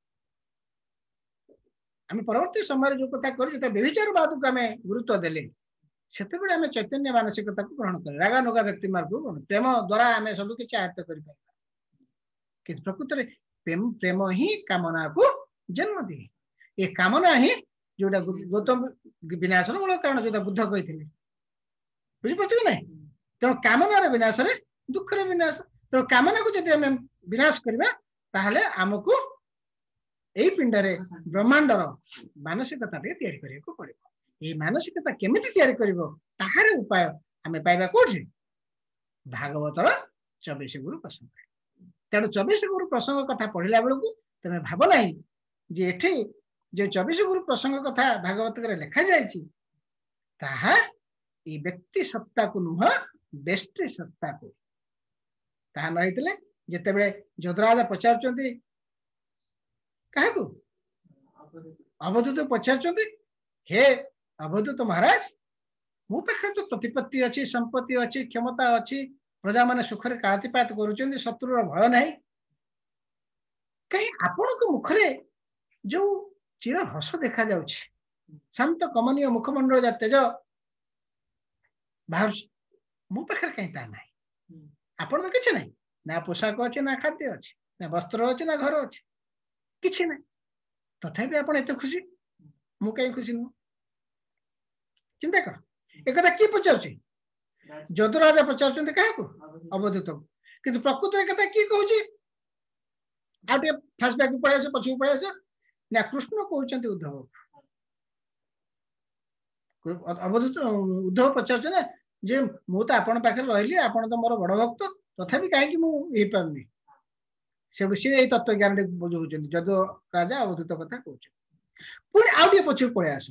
आम परवर्ती समय जो कथा कर व्यभिचारवाद को आम गुरुत्व देले से चैतन्य मानसिकता को ग्रहण कर रागा नगा व्यक्ति मार्ग प्रेम द्वारा आम सब किसी आयत्त कर प्रकृत में प्रेम प्रेम ही कामना को जन्म दिए ये कामना ही जोटा गौतम विनाशर मूल कारण जो बुद्ध कही बुझीपार ना तेणु कामनार विनाश दुखर विनाश तेणु कामना को जब आम विनाश करवा आमको यही पिंडरे ब्रह्मांडर मानसिकता पड़ो ये मानसिकता केमिति तैयारी करिवो ताहार उपाय आमे पाइबा कोठी भागवतर चौबीस गुरु प्रसंग तेणु चौबीस गुरु प्रसंग कथा पढ़िला बेलू तुम भाव ना जे एठी जो चौबीस गुरु प्रसंग कथा भागवत लिखा जाए व्यक्ति सत्ता को नुह बेष्टि सत्ता को ताहा नहींतले जेतेबेले जदराजा पचारुचंती काहाकू अवधूत पचारुचंती हे अवधूत महाराज मो पाखे तो प्रतिपत्ति अच्छी संपत्ति अच्छी क्षमता अच्छी प्रजा माने सुखरे कातिपात करुचंती शत्रुर भय नहीं कहीं आपण को मुखरे जो चिर हस देखा जाउछि शांत कमनीय मुखमंडल जा तेज बाहर मो पाखे कहीं ता नहीं आपण तो किछ नहीं ना पोशाक अच्छे ना खाद्य अच्छे ना वस्त्र अच्छे ना घर अच्छे किछि नहीं तथापि आपण एते खुशी मु कहीं खुशी नु चिंता कर एक किए पचार जदुराजा पचार क्या अवधूत किंतु प्रकृत कथा किए कहूँ आगे फ्लाशबैक पड़े आस पछक पड़े आस ना कृष्ण कहते उद्धव अवधूत उद्धव पचार ना जे मु तो आपण पाखे रही आपण तो मोर बड़ भक्त तथापि कहीं मुझे पार्नी से सी तत्व ज्ञान बुझाऊँ जदु राजा अवधूत कथा कहते पुणी आउ टे पछक पड़े आस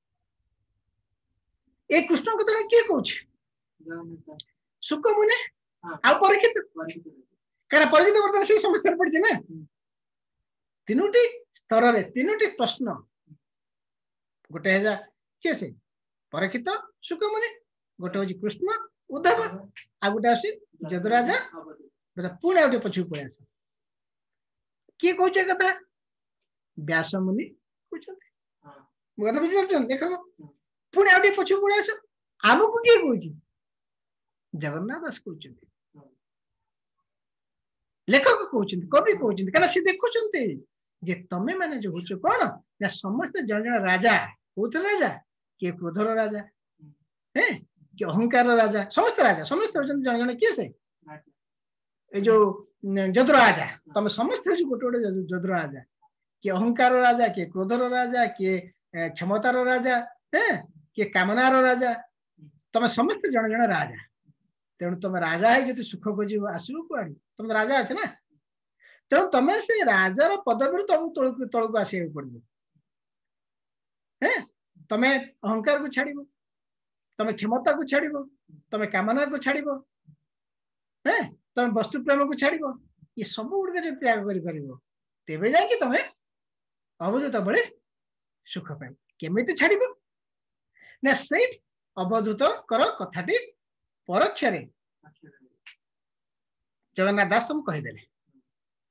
ए कृष्ण कथा किए कहूँ सुख मुने आ परीक्षित कारण परीक्षित बर्तमान से समस्या पड़ी ना तीनोटी स्तर रे तीनोटी प्रश्न गोटे है किए से परीक्षित सुख मुने गोटे हूँ कृष्ण उद्धव आ गोटे आसी जदुराजा पुणी आउ टे पछक पड़े आस किए कहूँ कथा व्यास मुनि कहते कथा बुझीपार देख पुणी आउ टे पछक पड़े आस आमको किए कहूँ जगन्नाथ दास कहते लेखक कहते कवि कहते क्या सी देखुं जे तमें मैंने जो हूँ कौन ना समस्त जन जन राजा कौन राजा किए क्रोधर राजा है कि अहंकार राजा समस्त राजा समस्त जन जन किए से जो जदुर राजा तुम समस्त गोटे गोटे जदुर राजा किए अहंकार राजा किए क्रोधर राजा किए क्षमतार राजा है किए कामनार राजा तुम समस्त जन जन राजा तेणु तुम राजा है जो सुख खोज आसो कौन तुम राजा अच्छे ना तेणु तुम से राजार पदवी तुम तौक तौक आस पड़ो है तुम अहंकार को छाड़ तुम क्षमता को छाड़ तुम कामना को छाड़ है तुम वस्तु प्रेम को छाड़ ये सब गुड़ जो त्याग कर तेरे जाकि तुम अवधूत बड़े सुख पाए केमी छाड़ ना से अवधूत कर कथाटी परोक्ष जगन्नाथ दास तुम कहीदे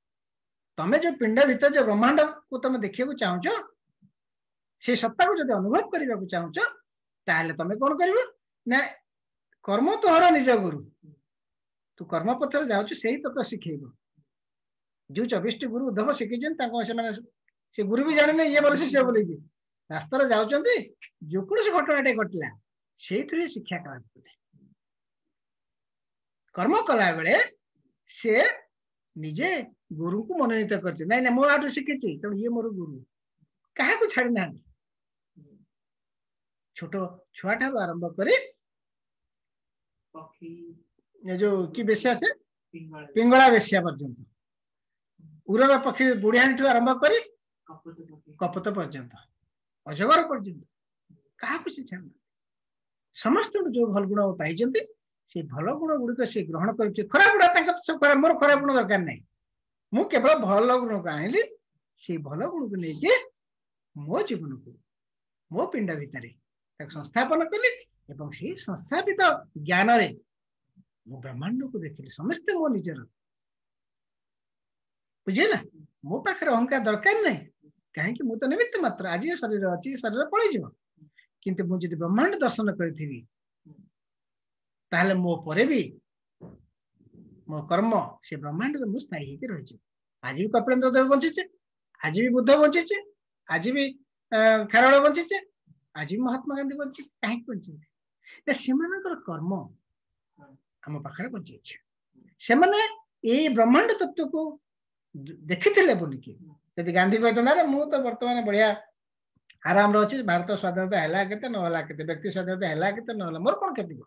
तमे जो पिंड भीतर जो ब्रह्मांड को तुम देखा चाहूच से सत्ता को जब अनुभव करने को चाहूच ताहले तमे कौन कर ना कर्म तोहर निज गुरु तू कर्म पथर जाऊँ से तो शिखेब जो चौबीस टी गुरु उद्धव शिखी से गुरु भी जाने ये वर्ष से बोल रास्तार जाऊँ जो कौन से घटना घटला से शिक्षा करा कर्म कला बेले से निजे गुरु को मनोनीत कर ना मो आठ शिखी तेणु ये मोर गुरु क्या छाड़ी ना छोट छुआ ठार आरंभ कर जो कि बेसिया से पिंगला बेसिया पर्यंत उरर पक्षी बुढ़िया ठू आरंभ कर कपत पर्यंत अजगर पर्यंत क्या छाड़ समस्त जो भल गुण पाई से भल गुण गुड़िक से ग्रहण कर खराब गुणा मोर खराब गुण दरकार नहीं मु केवल भल गुण को आनी से भल गुण को लेकिन मो जीवन को मो पिंड भितर संस्थापन कली एवं से संस्थापित ज्ञान रे मो ब्रह्मांड को देखिली समस्ते मो निजर बुझेगा मो पाखे अहंकार दरकार नहीं कहीं मु तो निमित्त मात्र आज शरीर अच्छी शरीर पलैज किंतु मुझे ब्रह्मांड दर्शन करी ताहले मो परे भी मो कर्म से ब्रह्मांड में स्थायी होकर रही आज भी कपिलेन्द्र देव बंचे आज भी बुद्ध बंचे आज भी खारवेल बंचे आज भी महात्मा गांधी बंचे कहीं बंचे से कर्म आम पाखे बंचे से ब्रह्मांड तत्व को देखी बोलिकी जब गांधी कहते मु तो बर्तमान बढ़िया आराम रही भारत स्वाधीनता है के ना के व्यक्ति स्वाधीनता है के ना मोर कौन क्षति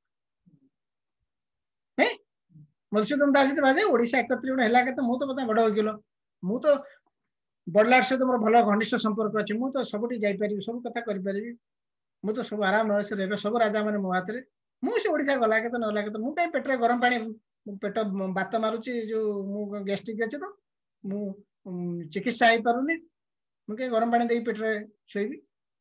मधुसूदन दास बादे ओडिशा एकत्रीकरण है के मु तो बता बड़ वकिल मु तो बड़लाट सहित मोर भल घनिष्ठ संपर्क अच्छे मु तो सबुठी जापर सब कथा करी मु तो सब आराम रही सब राजा मैंने मो हाथ में मुझे ओडिशा गला के ना के मु कहीं पेट गरम पानी पेट बात मारुची जो मु गैस्ट्रिक अच्छे तो मु चिकित्सा हो पारुनी मुझे गरम पानी दे पेट शोबी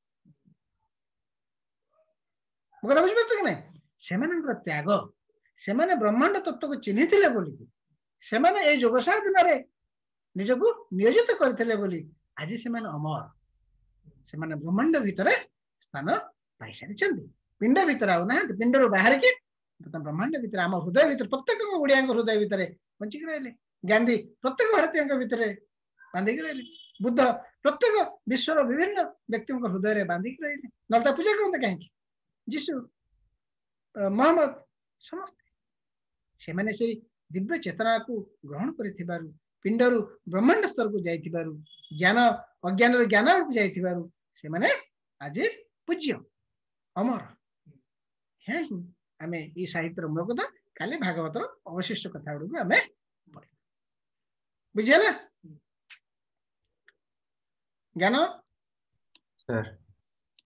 मो कथा बुझे कि ना से त्याग से ब्रह्मांड तत्व को चिन्ही बोलिकी से योग साधन निजक नियोजित करते बोली आज से अमर से ब्रह्मांड भितर स्थान पाई सारी पिंड भितर आना पिंड बाहर की ब्रह्मांड भितर आम हृदय भितर प्रत्येक ओडिया हृदय भितर बंचिक रहे गांधी प्रत्येक भारतीय भितर बांधिक रहे बुद्ध प्रत्येक विश्वर विभिन्न व्यक्ति हृदय में बांधिक रहे ललिता पूजा करते कहीं जीशु मोहम्मद समस्त से माने से दिव्य चेतना को ग्रहण कर पिंडर ब्रह्मांड स्तर को जाइथिबारु ज्ञान अज्ञान ज्ञान को जाइथिबारु से माने आज पूज्य अमर है आमे ई साहित्य मूल कथा काले भागवत अवशिष्ट कथा गुड़ आमे बुझेला ज्ञान सर